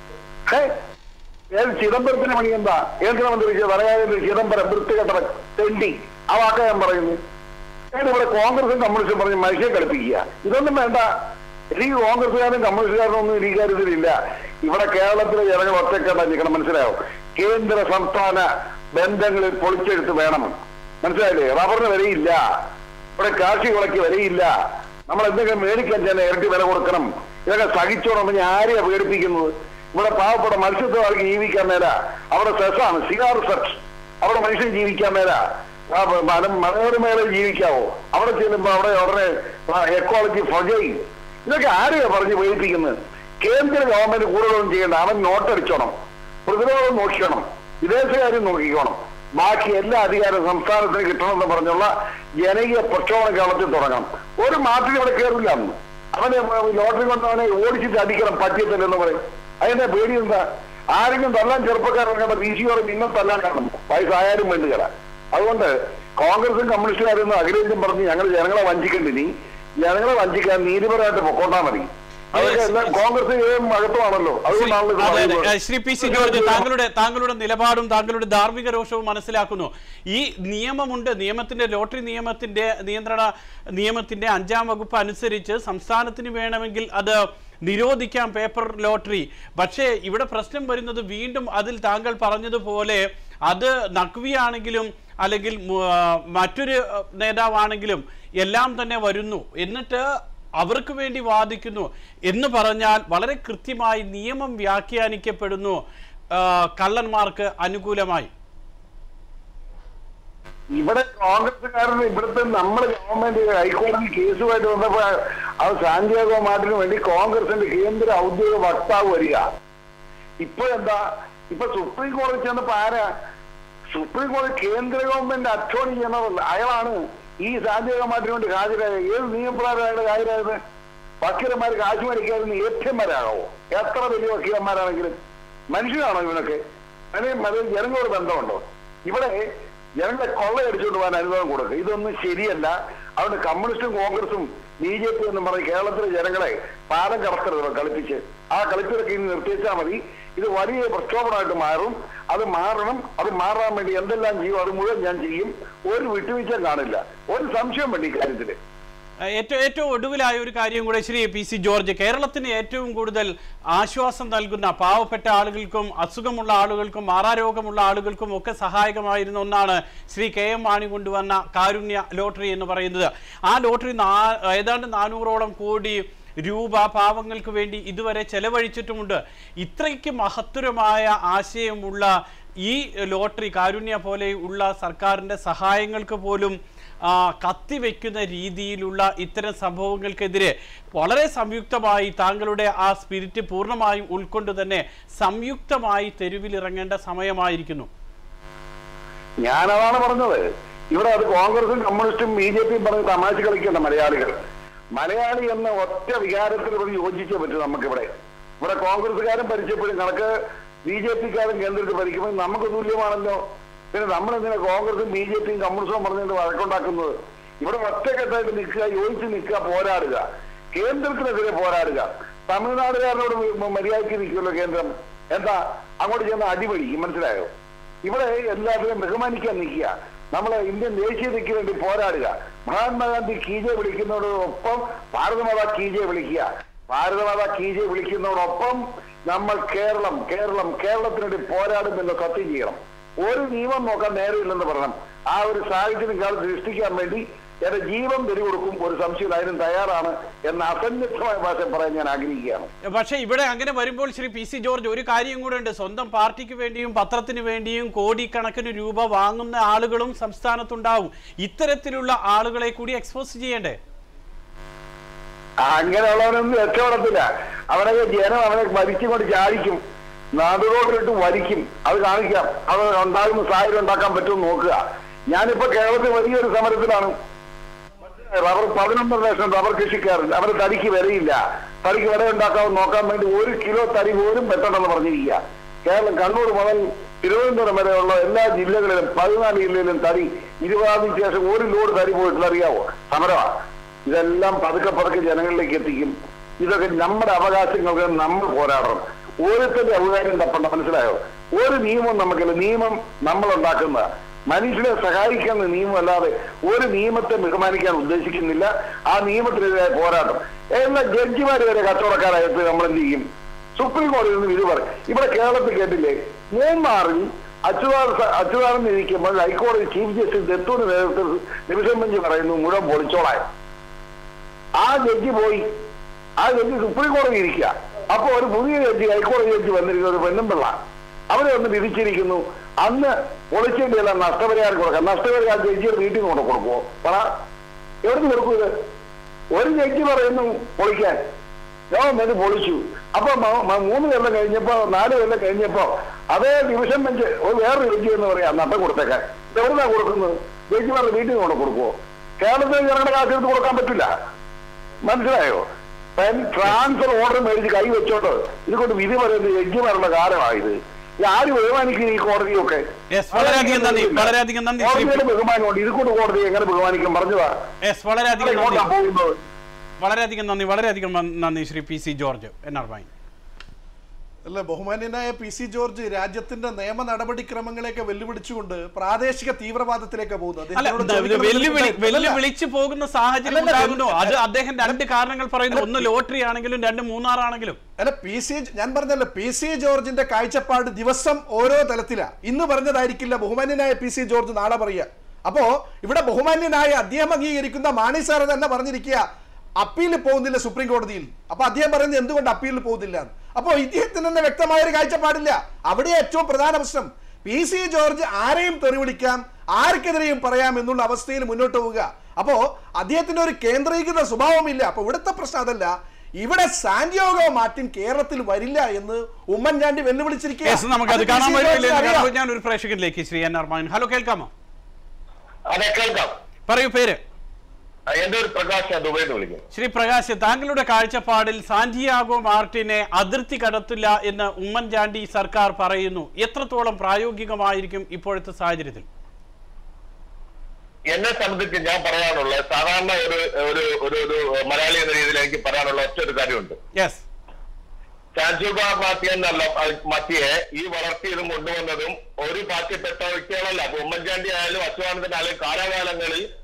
ചിദംബരത്തിന് പണി എന്താ? കേന്ദ്രമന്ത്രി പറയാതെ ചിദംബരം വൃത്തികെട്ട തെണ്ടി, ആ വാക്ക ഞാൻ പറയുന്നു. ഇവിടെ കോൺഗ്രസും കമ്മ്യൂണിസ്റ്റും പറഞ്ഞ് മനുഷ്യനെ കളിപ്പിക്കുക. ഇതൊന്നും വേണ്ട. എനിക്ക് കോൺഗ്രസുകാരും കമ്മ്യൂണിസ്റ്റുകാരും ഒന്നും ഈ കാര്യത്തിലില്ല. ഇവിടെ കേരളത്തിലെ ജനങ്ങൾ ഒറ്റക്കെട്ടായിരിക്കണം. മനസ്സിലായോ? കേന്ദ്ര സംസ്ഥാന ബന്ധങ്ങളിൽ പൊളിച്ചെടുത്ത് വേണം. മനസ്സിലായില്ലേ? റബ്ബറിന് വിലയില്ല, ഇവിടെ കാർഷിക വിളയ്ക്ക് വിലയില്ല. നമ്മൾ എന്തെങ്കിലും മേടിക്കാൻ തന്നെ ഇരട്ടി വില കൊടുക്കണം. ഇതൊക്കെ സഹിച്ചോണം. ഞാൻ ആരെയാ പേടിപ്പിക്കുന്നത്? ഇവിടെ പാവപ്പെട്ട മത്സ്യത്തൊഴിലാളിക്ക് ജീവിക്കാൻ മേല. അവിടെ സെസ്സാണ്, സിആർ സെറ്റ്. അവിടെ മനുഷ്യൻ ജീവിക്കാൻ മേല. മനോരമേലെ ജീവിക്കാവോ? അവിടെ ചെല്ലുമ്പോ അവിടെ ഉടനെ എക്കോളജി ഫജൈ. ഇതൊക്കെ ആരെയാ പറഞ്ഞ് പേടിപ്പിക്കുന്നത്? കേന്ദ്ര ഗവൺമെന്റ് കൂടുതലൊന്നും ചെയ്യേണ്ട. അവൻ നോട്ടടിച്ചോണം, പ്രതിരോധം നോക്കിക്കണം, വിദേശകാര്യം നോക്കിക്കോണം. ബാക്കി എല്ലാ അധികാരവും സംസ്ഥാനത്തിന് കിട്ടണമെന്ന് പറഞ്ഞുള്ള ജനകീയ പ്രക്ഷോഭം കേരളത്തിൽ തുടങ്ങണം. ഒരു മാറ്റം ഇവിടെ കയറില്ല. അന്ന് അവനെ ലോട്ടറി കൊണ്ടവനെ ഓടിച്ചിട്ട് അടിക്കണം, പറ്റിയത്തില്ലെന്ന് പറയും. അതിന്റെ പേടി എന്താ? ആരെങ്കിലും തല്ലാൻ ചെറുപ്പക്കാരൻ കണ്ട PC നിങ്ങൾ തല്ലാൻ കാണണം, വയസ്സായാലും വേണ്ടുകല. അതുകൊണ്ട് കോൺഗ്രസും കമ്മ്യൂണിസ്റ്റുകാരൊന്നും അഖിലേന്ത്യം പറഞ്ഞ് ഞങ്ങൾ ജനങ്ങളെ വഞ്ചിക്കണ്ടിനി, ജനങ്ങളെ വഞ്ചിക്കാൻ നീതിപരമായിട്ട് പൊക്കോട്ടാ മതി. കോൺഗ്രസ് അകത്തുമാണല്ലോ. അതുകൊണ്ടാണല്ലോ. ശ്രീ PC ജോർജ്, താങ്കളുടെ നിലപാടും താങ്കളുടെ ധാർമ്മിക രോഷവും മനസ്സിലാക്കുന്നു. ഈ നിയമമുണ്ട്, ലോട്ടറി നിയമത്തിന്റെ 5-ാം വകുപ്പ് അനുസരിച്ച് സംസ്ഥാനത്തിന് വേണമെങ്കിൽ അത് നിരോധിക്കാം, പേപ്പർ ലോട്ടറി. പക്ഷേ ഇവിടെ പ്രശ്നം വരുന്നത് വീണ്ടും അതിൽ താങ്കൾ പറഞ്ഞതുപോലെ അത് നഖ്വിയാണെങ്കിലും അല്ലെങ്കിൽ മറ്റൊരു നേതാവാണെങ്കിലും എല്ലാം തന്നെ വരുന്നു. എന്നിട്ട് അവർക്ക് വേണ്ടി വാദിക്കുന്നു എന്ന് പറഞ്ഞാൽ വളരെ കൃത്യമായി നിയമം വ്യാഖ്യാനിക്കപ്പെടുന്നു കള്ളന്മാർക്ക് അനുകൂലമായി. ഇവിടെ കോൺഗ്രസുകാരന് ഇവിടുത്തെ നമ്മുടെ ഗവൺമെന്റ് ഹൈക്കോടതി കേസുമായിട്ട് വന്നപ്പോ അത് സാന്റിയാഗോ മാർട്ടിന് വേണ്ടി കോൺഗ്രസിന്റെ കേന്ദ്ര ഔദ്യോഗിക വക്താവ് വരിക. ഇപ്പോഴെന്താ? ഇപ്പൊ സുപ്രീം കോടതി ചെന്നപ്പോ ആരാ? സുപ്രീം കോടതി കേന്ദ്ര ഗവൺമെന്റ് അറ്റോർണി ജനറൽ, അയാളാണ് ഈ സാന്റിയാഗോ മാർട്ടിന് വേണ്ടി ഹാജരായത്. ഏത് നിയമപ്രകാരം അയാൾ ഹാജരായത്? വക്കീലന്മാർ കാശ് മേടിക്കാതിരുന്ന ഏത്യന്മാരാകോ? എത്ര വലിയ വക്കീലന്മാരാണെങ്കിലും മനുഷ്യരാണോ ഇവനൊക്കെ? അതിന് ജനങ്ങളോട് ബന്ധമുണ്ടോ? ഇവിടെ ജനങ്ങളെ കൊള്ളയടിച്ചുകൊണ്ട് പോകാൻ അനുഭവം കൊടുക്കുക. ഇതൊന്നും ശരിയല്ല. അതുകൊണ്ട് കമ്മ്യൂണിസ്റ്റും കോൺഗ്രസും BJP എന്നും പറഞ്ഞ് കേരളത്തിലെ ജനങ്ങളെ പാലം കടക്കരുത് കളിപ്പിച്ച്. ആ കളിപ്പിലൊക്കെ ഇനി നിർത്തിച്ചാൽ മതി. ഇത് വലിയ പ്രക്ഷോഭമായിട്ട് മാറും. അത് മാറണം. അത് മാറാൻ വേണ്ടി എന്തെല്ലാം ചെയ്യും അത് മുഴുവൻ ഞാൻ ചെയ്യും. ഒരു വിട്ടുവീഴ്ച കാണില്ല. ഒരു സംശയം വേണ്ടി ഇക്കാര്യത്തില്. ഏറ്റവും ഒടുവിലായ ഒരു കാര്യം കൂടെ ശ്രീ PC ജോർജ്, കേരളത്തിന് ഏറ്റവും കൂടുതൽ ആശ്വാസം നൽകുന്ന പാവപ്പെട്ട ആളുകൾക്കും അസുഖമുള്ള ആളുകൾക്കും മാറാരോഗമുള്ള ആളുകൾക്കും ഒക്കെ സഹായകമായിരുന്ന ഒന്നാണ് ശ്രീ KM മാണി കൊണ്ടുവന്ന കാരുണ്യ ലോട്ടറി എന്ന് പറയുന്നത്. ആ ലോട്ടറി ഏതാണ്ട് 400ഓളം കോടി രൂപ പാവങ്ങൾക്ക് വേണ്ടി ഇതുവരെ ചെലവഴിച്ചിട്ടുമുണ്ട്. ഇത്രയ്ക്ക് മഹത്തരമായ ആശയമുള്ള ഈ ലോട്ടറി കാരുണ്യ പോലെ ഉള്ള സർക്കാരിൻ്റെ സഹായങ്ങൾക്ക് പോലും കത്തിവെക്കുന്ന രീതിയിലുള്ള ഇത്തരം സംഭവങ്ങൾക്കെതിരെ വളരെ സംയുക്തമായി താങ്കളുടെ ആ സ്പിരിറ്റ് പൂർണ്ണമായും ഉൾക്കൊണ്ട് തന്നെ സംയുക്തമായി തെരുവിലിറങ്ങേണ്ട സമയമായിരിക്കുന്നു. ഞാനതാണ് പറഞ്ഞത്. ഇവിടെ അത് കോൺഗ്രസും കമ്മ്യൂണിസ്റ്റും BJPയും പറഞ്ഞ് തമാശ കളിക്കേണ്ട മലയാളികൾ. മലയാളി എന്ന ഒറ്റ വികാരത്തിൽ യോജിച്ചേ പറ്റും. നമുക്കിവിടെ കോൺഗ്രസ്സുകാരും ഭരിച്ചപ്പോഴും കണക്ക് BJPക്കാരും കേന്ദ്രത്തിൽ ഭരിക്കുമ്പോൾ നമുക്ക് തുല്യമാണല്ലോ. പിന്നെ നമ്മളെന്തിനാ കോൺഗ്രസും BJPയും കമ്മ്യൂണിസ്റ്റും പറഞ്ഞുകൊണ്ട് വഴക്കുണ്ടാക്കുന്നത്? ഇവിടെ ഒറ്റക്കെട്ടായിട്ട് നിൽക്കുക, യോജിച്ച് നിൽക്കുക, പോരാടുക, കേന്ദ്രത്തിനെതിരെ പോരാടുക. തമിഴ്നാടുകാരനോട് മര്യാദയ്ക്ക് നിൽക്കുമല്ലോ കേന്ദ്രം. എന്താ അങ്ങോട്ട് ചെന്ന് അടിപൊളിക്കും, മനസ്സിലായോ? ഇവിടെ എല്ലാവരും ബഹുമാനിക്കാൻ നിൽക്കുക. നമ്മളെ ഇന്ത്യൻ ദേശീയതയ്ക്ക് വേണ്ടി പോരാടുക. മഹാത്മാഗാന്ധി കീജെ വിളിക്കുന്നതോടൊപ്പം ഭാരതമാതാ കീജെ വിളിക്കുക. ഭാരതമാതാ കീജെ വിളിക്കുന്നതോടൊപ്പം നമ്മൾ കേരളത്തിനുവേണ്ടി പോരാടുമെന്ന് സത്യം ചെയ്യണം. ഒരു നിയമം നോക്കാൻ നേരെയില്ലെന്ന് പറയണം. ആ ഒരു സാഹചര്യം കാലത്ത് സൃഷ്ടിക്കാൻ വേണ്ടി എന്റെ ജീവൻ കൊടുക്കും, ഒരു സംശയം അതിനും തയ്യാറാണ് എന്ന അസന്നിഗ്ധമായ ഭാഷ പറയാൻ ഞാൻ ആഗ്രഹിക്കുകയാണ്. പക്ഷേ ഇവിടെ അങ്ങനെ വരുമ്പോൾ ശ്രീ PC ജോർജ്, ഒരു കാര്യം കൂടെ ഉണ്ട്. സ്വന്തം പാർട്ടിക്ക് വേണ്ടിയും പത്രത്തിന് വേണ്ടിയും കോടിക്കണക്കിന് രൂപ വാങ്ങുന്ന ആളുകളും സംസ്ഥാനത്തുണ്ടാവും. ഇത്തരത്തിലുള്ള ആളുകളെ കൂടി എക്സ്പോസ് ചെയ്യണ്ടേ? അങ്ങനെയുള്ളവനൊന്നും രക്ഷപ്പെടത്തില്ല. അവനൊക്കെ ജനം അവനെ വലിച്ചുകൊണ്ട് ചാടിക്കും, നാടുകളോട്ടിട്ട് വലിക്കും. അത് കാണിക്കാം. അത് ഉണ്ടാകുന്ന സാഹചര്യം ഉണ്ടാക്കാൻ പറ്റുമെന്ന് നോക്കുക. ഞാനിപ്പോ കേരളത്തിൽ വലിയൊരു സമരത്തിലാണ്. റബ്ബർ 11 ലക്ഷം റബ്ബർ കൃഷിക്കാരുണ്ട്. അവരുടെ തടിക്ക് വിലയില്ല. തടിക്ക് വില ഉണ്ടാക്കാമെന്ന് നോക്കാൻ വേണ്ടി 1 കിലോ തടി പോലും വെട്ടണമെന്ന് പറഞ്ഞിരിക്കുക. കേരളം കണ്ണൂർ മുതൽ തിരുവനന്തപുരം വരെയുള്ള എല്ലാ ജില്ലകളിലും 14 ജില്ലയിലും തടി 20 ശേഷം 1 ലോഡ് തടി പോയിട്ടില്ല. അറിയാവോ? സമരമാണ്. ഇതെല്ലാം പതുക്കെ ജനങ്ങളിലേക്ക് എത്തിക്കും. ഇതൊക്കെ നമ്മുടെ അവകാശങ്ങൾക്ക് നമ്മൾ പോരാടണം. ഓരോരുത്തരുടെ അവകാശം തപ്പണ്ട, മനസ്സിലായോ? ഒരു നിയമം നമുക്കില്ല. നിയമം നമ്മൾ ഉണ്ടാക്കുന്ന മനുഷ്യനെ സഹായിക്കുന്ന നിയമമല്ലാതെ ഒരു നിയമത്തെ ബഹുമാനിക്കാൻ ഉദ്ദേശിക്കുന്നില്ല. ആ നിയമത്തിനെതിരായ പോരാട്ടം. എന്നാൽ ജഡ്ജിമാർ വരെ കച്ചവടക്കാരായിട്ട് നമ്മൾ എന്ത് ചെയ്യും? സുപ്രീം കോടതിയിൽ നിന്ന് ഇത് പറയും. ഇവിടെ കേരളത്തിൽ കേട്ടില്ലേ, മൂന്നാറിൽ അച്യുതാനന്ദൻ ഇരിക്കുമ്പോൾ ഹൈക്കോടതി ചീഫ് ജസ്റ്റിസ് ദത്തൂരിന്റെ നേതൃത്വത്തിൽ ഡിവിഷൻ ബെഞ്ച് പറയുന്നു മുഴുവൻ പൊളിച്ചോളാൻ. ആ ജഡ്ജി പോയി. ആ ജഡ്ജി സുപ്രീം കോടതി ഇരിക്കുക. അപ്പൊ ഒരു പുതിയ ജഡ്ജി, ഹൈക്കോടതി ജഡ്ജി വന്നിരിക്കുന്ന ഒരു പെണ്ണുമ്പിള്ള, അവരെ ഒന്ന് വിധിച്ചിരിക്കുന്നു. അന്ന് പൊളിച്ചേണ്ടി എല്ലാം നഷ്ടപരിഹാരം കൊടുക്കാം. നഷ്ടപരിഹാരം ജഡ്ജിയുടെ വീട്ടിൽ കൊണ്ട് കൊടുക്കുമോ? പറ, എവിടുന്ന് കൊടുക്കൂ? ഇത് ഒരു ജഡ്ജി പറയുന്നു പൊളിക്കാൻ, ഗവൺമെന്റ് പൊളിച്ചു. അപ്പൊ 3 കൊല്ലം കഴിഞ്ഞപ്പോ 4 കൊല്ലം കഴിഞ്ഞപ്പോ അതേ ഡിവിഷൻ ബെഞ്ച് വേറൊരു ജഡ്ജി എന്ന് പറയാം നട്ടം കൊടുത്തേക്കാൻ. എവിടുന്നാ കൊടുക്കുന്നത്? ജഡ്ജിമാരുടെ വീട്ടിൽ കൊണ്ട് കൊടുക്കുമോ? കേരളത്തിൽ ജനങ്ങളുടെ കാശെടുത്ത് കൊടുക്കാൻ പറ്റില്ല, മനസ്സിലായോ? ട്രാൻസ്ഫർ ഓർഡർ മേടിച്ച് കൈ വെച്ചോണ്ട് ഇതുകൊണ്ട് വിധി പറയുന്നത് ജഡ്ജിമാരുടെ കാലമായത്. ആര് ബഹുമാനിക്കും ഈ കോടതിയൊക്കെ? കോടതിയുടെ ബഹുമാനമുണ്ട്. ഇതുകൊണ്ട് കോടതി എങ്ങനെ ബഹുമാനിക്കും? പറഞ്ഞതാ. വളരെയധികം നന്ദി ശ്രീ PC ജോർജ്. അല്ല, ബഹുമാന്യനായ PC ജോർജ് രാജ്യത്തിന്റെ നിയമ നടപടിക്രമങ്ങളെയൊക്കെ വെല്ലുവിളിച്ചുകൊണ്ട് പ്രാദേശിക തീവ്രവാദത്തിലേക്ക് പോകുന്നത് വെല്ലുവിളിച്ചു പോകുന്ന സാഹചര്യം ഉണ്ടാകുന്നു. അത് അദ്ദേഹം 2 കാരണങ്ങൾ പറയുന്നു. ഒന്ന് ലോട്ടറി ആണെങ്കിലും 2 മൂന്നാറാണെങ്കിലും. അല്ല, ഞാൻ പറഞ്ഞല്ലോ, PC ജോർജിന്റെ കാഴ്ചപ്പാട് ദിവസം ഓരോ തലത്തിലാ. ഇന്ന് പറഞ്ഞതായിരിക്കില്ല ബഹുമാന്യനായ PC ജോർജ് നാളെ പറയുക. അപ്പോ ഇവിടെ ബഹുമാന്യനായ അദ്ദേഹം അംഗീകരിക്കുന്ന മാണി സാർ തന്നെ പറഞ്ഞിരിക്കുക അപ്പീലിൽ പോകുന്നില്ല സുപ്രീം കോടതിയിൽ. അപ്പൊ അദ്ദേഹം പറയുന്നത് എന്തുകൊണ്ട് അപ്പീലിൽ പോകുന്നില്ല? അപ്പോ ഇദ്ദേഹത്തിന് തന്നെ വ്യക്തമായ ഒരു കാഴ്ചപ്പാടില്ല. അവിടെ ഏറ്റവും പ്രധാന പ്രശ്നം PC ജോർജ് ആരെയും തെറിവിളിക്കാം, ആർക്കെതിരെയും പറയാം എന്നുള്ള അവസ്ഥയിൽ മുന്നോട്ട് പോവുക. അപ്പോ അദ്ദേഹത്തിന്റെ ഒരു കേന്ദ്രീകൃത സ്വഭാവമില്ല. അപ്പൊ ഇവിടുത്തെ പ്രശ്നം അതല്ല. ഇവിടെ സാന്റിയാഗോ മാർട്ടിൻ കേരളത്തിൽ വരില്ല എന്ന് ഉമ്മൻചാണ്ടി വെല്ലുവിളിച്ചിരിക്കുകയാണ്. നമുക്കത് കാണാൻ ഞാൻ ഒരു പ്രേക്ഷകരിലേക്ക് ശ്രീ NR മാഹിൻ. ഹലോ, കേൾക്കാമോ? അതെ, കേൾക്കാം. പറയൂ, പേര്? എന്റെ ഒരു പ്രകാശ്, ഞാൻ ദുബൈയിൽ വിളിക്കുന്നു. ശ്രീ പ്രകാശ്, താങ്കളുടെ കാഴ്ചപ്പാടിൽ സാന്റിയാഗോ മാർട്ടിനെ അതിർത്തി കടത്തില്ല എന്ന് ഉമ്മൻചാണ്ടി സർക്കാർ പറയുന്നു. എത്രത്തോളം പ്രായോഗികമായിരിക്കും ഇപ്പോഴത്തെ സാഹചര്യത്തിൽ? എന്നെ സംബന്ധിച്ച് ഞാൻ പറയാനുള്ള സാധാരണ ഒരു മലയാളി എന്ന രീതിയിൽ എനിക്ക് പറയാനുള്ള ഒറ്റൊരു കാര്യമുണ്ട്. സാന്റിയാഗോ മാർട്ടിയെ ഈ വളർത്തിയതും കൊണ്ടുവന്നതും ഒരു പാർട്ടിപ്പെട്ട വ്യക്തികളല്ല. ഉമ്മൻചാണ്ടി ആയാലും അച്യുതാനന്ദൻ ആയാലും കാലാകാലങ്ങളിൽ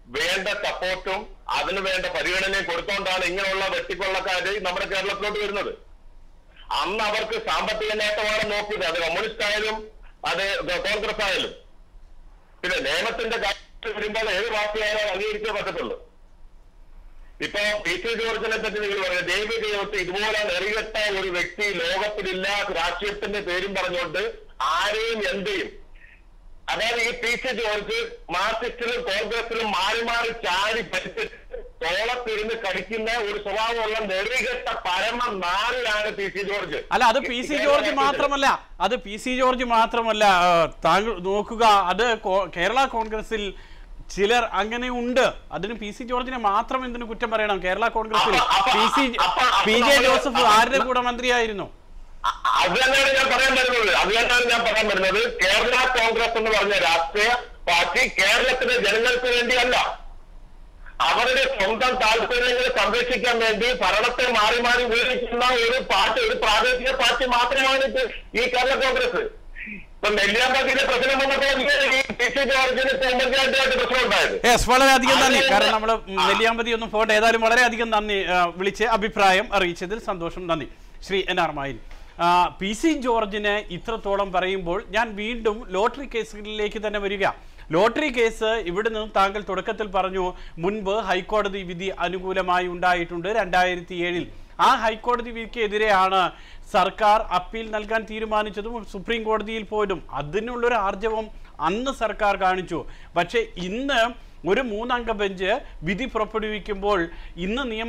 വേണ്ട സപ്പോർട്ടും അതിന് വേണ്ട പരിഗണനയും കൊടുത്തോണ്ടാണ് ഇങ്ങനെയുള്ള വെട്ടിക്കൊള്ളക്കാര് നമ്മുടെ കേരളത്തിലോട്ട് വരുന്നത്. അന്ന് അവർക്ക് സാമ്പത്തിക നേട്ടമാണ് നോക്കിയത്, അത് കമ്മ്യൂണിസ്റ്റ് ആയാലും അത് കോൺഗ്രസ് ആയാലും. പിന്നെ നിയമത്തിന്റെ കാര്യത്തിൽ വരുമ്പോൾ ഏത് പാർട്ടിയായാലും അംഗീകരിച്ചേ പറ്റത്തുള്ളൂ. ഇപ്പൊ പി സി ജോർജിനെ പറ്റി നിങ്ങൾ പറയുന്നത് ദൈവ ദൈവത്തെ ഇതുപോലെ നെറികെട്ട ഒരു വ്യക്തി ലോകത്തിലില്ല. രാഷ്ട്രീയത്തിന്റെ പേരും പറഞ്ഞുകൊണ്ട് ആരെയും എന്തെയും, അതായത് ഈ പി സി ജോർജ് മാർക്സിസ്റ്റിലും കോൺഗ്രസിലും മാറി മാറി ചാടി ഭരിച്ചിട്ട് തോളത്തിരുന്ന് കടിക്കുന്ന ഒരു സ്വഭാവമുള്ള നെറികെട്ട പരമ നാളിലാണ് പി സി ജോർജ്. അല്ല, അത് പി സി ജോർജ് മാത്രമല്ല, അത് പി സി ജോർജ് മാത്രമല്ല. താങ്കൾ നോക്കുക, അത് കേരള കോൺഗ്രസിൽ ചിലർ അങ്ങനെ ഉണ്ട്. അതിന് പി സി ജോർജിനെ മാത്രം എന്തിനു കുറ്റം പറയണം? കേരള കോൺഗ്രസിൽ പി ജെ ജോസഫ് ആരുടെ കൂടെ മന്ത്രിയായിരുന്നു? അത് തന്നെയാണ് ഞാൻ പറയാൻ വരുന്നത്. കേരള കോൺഗ്രസ് എന്ന് പറഞ്ഞ രാഷ്ട്രീയ പാർട്ടി കേരളത്തിലെ ജനങ്ങൾക്ക് വേണ്ടിയല്ല, അവരുടെ സ്വന്തം താല്പര്യങ്ങൾ സംരക്ഷിക്കാൻ വേണ്ടി ഭരണത്തെ മാറി മാറി ഉപയോഗിക്കുന്ന ഒരു പാർട്ടി, ഒരു പ്രാദേശിക പാർട്ടി മാത്രമാണ് ഈ കേരള കോൺഗ്രസ്. ഇപ്പൊ നെല്ലിയാമ്പതിയിലെ പ്രശ്നം വന്നപ്പോൾ ഈ പി സി ജോർജിന് ഉമ്മൻചാണ്ടിയായിട്ട് പ്രശ്നം ഉണ്ടായത്. വളരെയധികം നന്ദി. കാരണം നമ്മൾ നെല്ലിയാമ്പതി ഒന്നും പോകട്ടെ. ഏതായാലും വളരെയധികം നന്ദി വിളിച്ച് അഭിപ്രായം അറിയിച്ചതിൽ സന്തോഷം. നന്ദി. ശ്രീ NR മായിൽ, പി സി ജോർജിന് ഇത്രത്തോളം പറയുമ്പോൾ ഞാൻ വീണ്ടും ലോട്ടറി കേസുകളിലേക്ക് തന്നെ വരിക. ലോട്ടറി കേസ് ഇവിടെ നിന്ന് താങ്കൾ തുടക്കത്തിൽ പറഞ്ഞു മുൻപ് ഹൈക്കോടതി വിധി അനുകൂലമായി ഉണ്ടായിട്ടുണ്ട് 2007. ആ ഹൈക്കോടതി വിധിക്കെതിരെയാണ് സർക്കാർ അപ്പീൽ നൽകാൻ തീരുമാനിച്ചതും സുപ്രീം കോടതിയിൽ പോയതും. അതിനുള്ളൊരു ആർജവം അന്ന് സർക്കാർ കാണിച്ചു. പക്ഷേ ഇന്ന് ഒരു 3 അംഗ ബെഞ്ച് വിധി പുറപ്പെടുവിക്കുമ്പോൾ ഇന്ന് നിയമം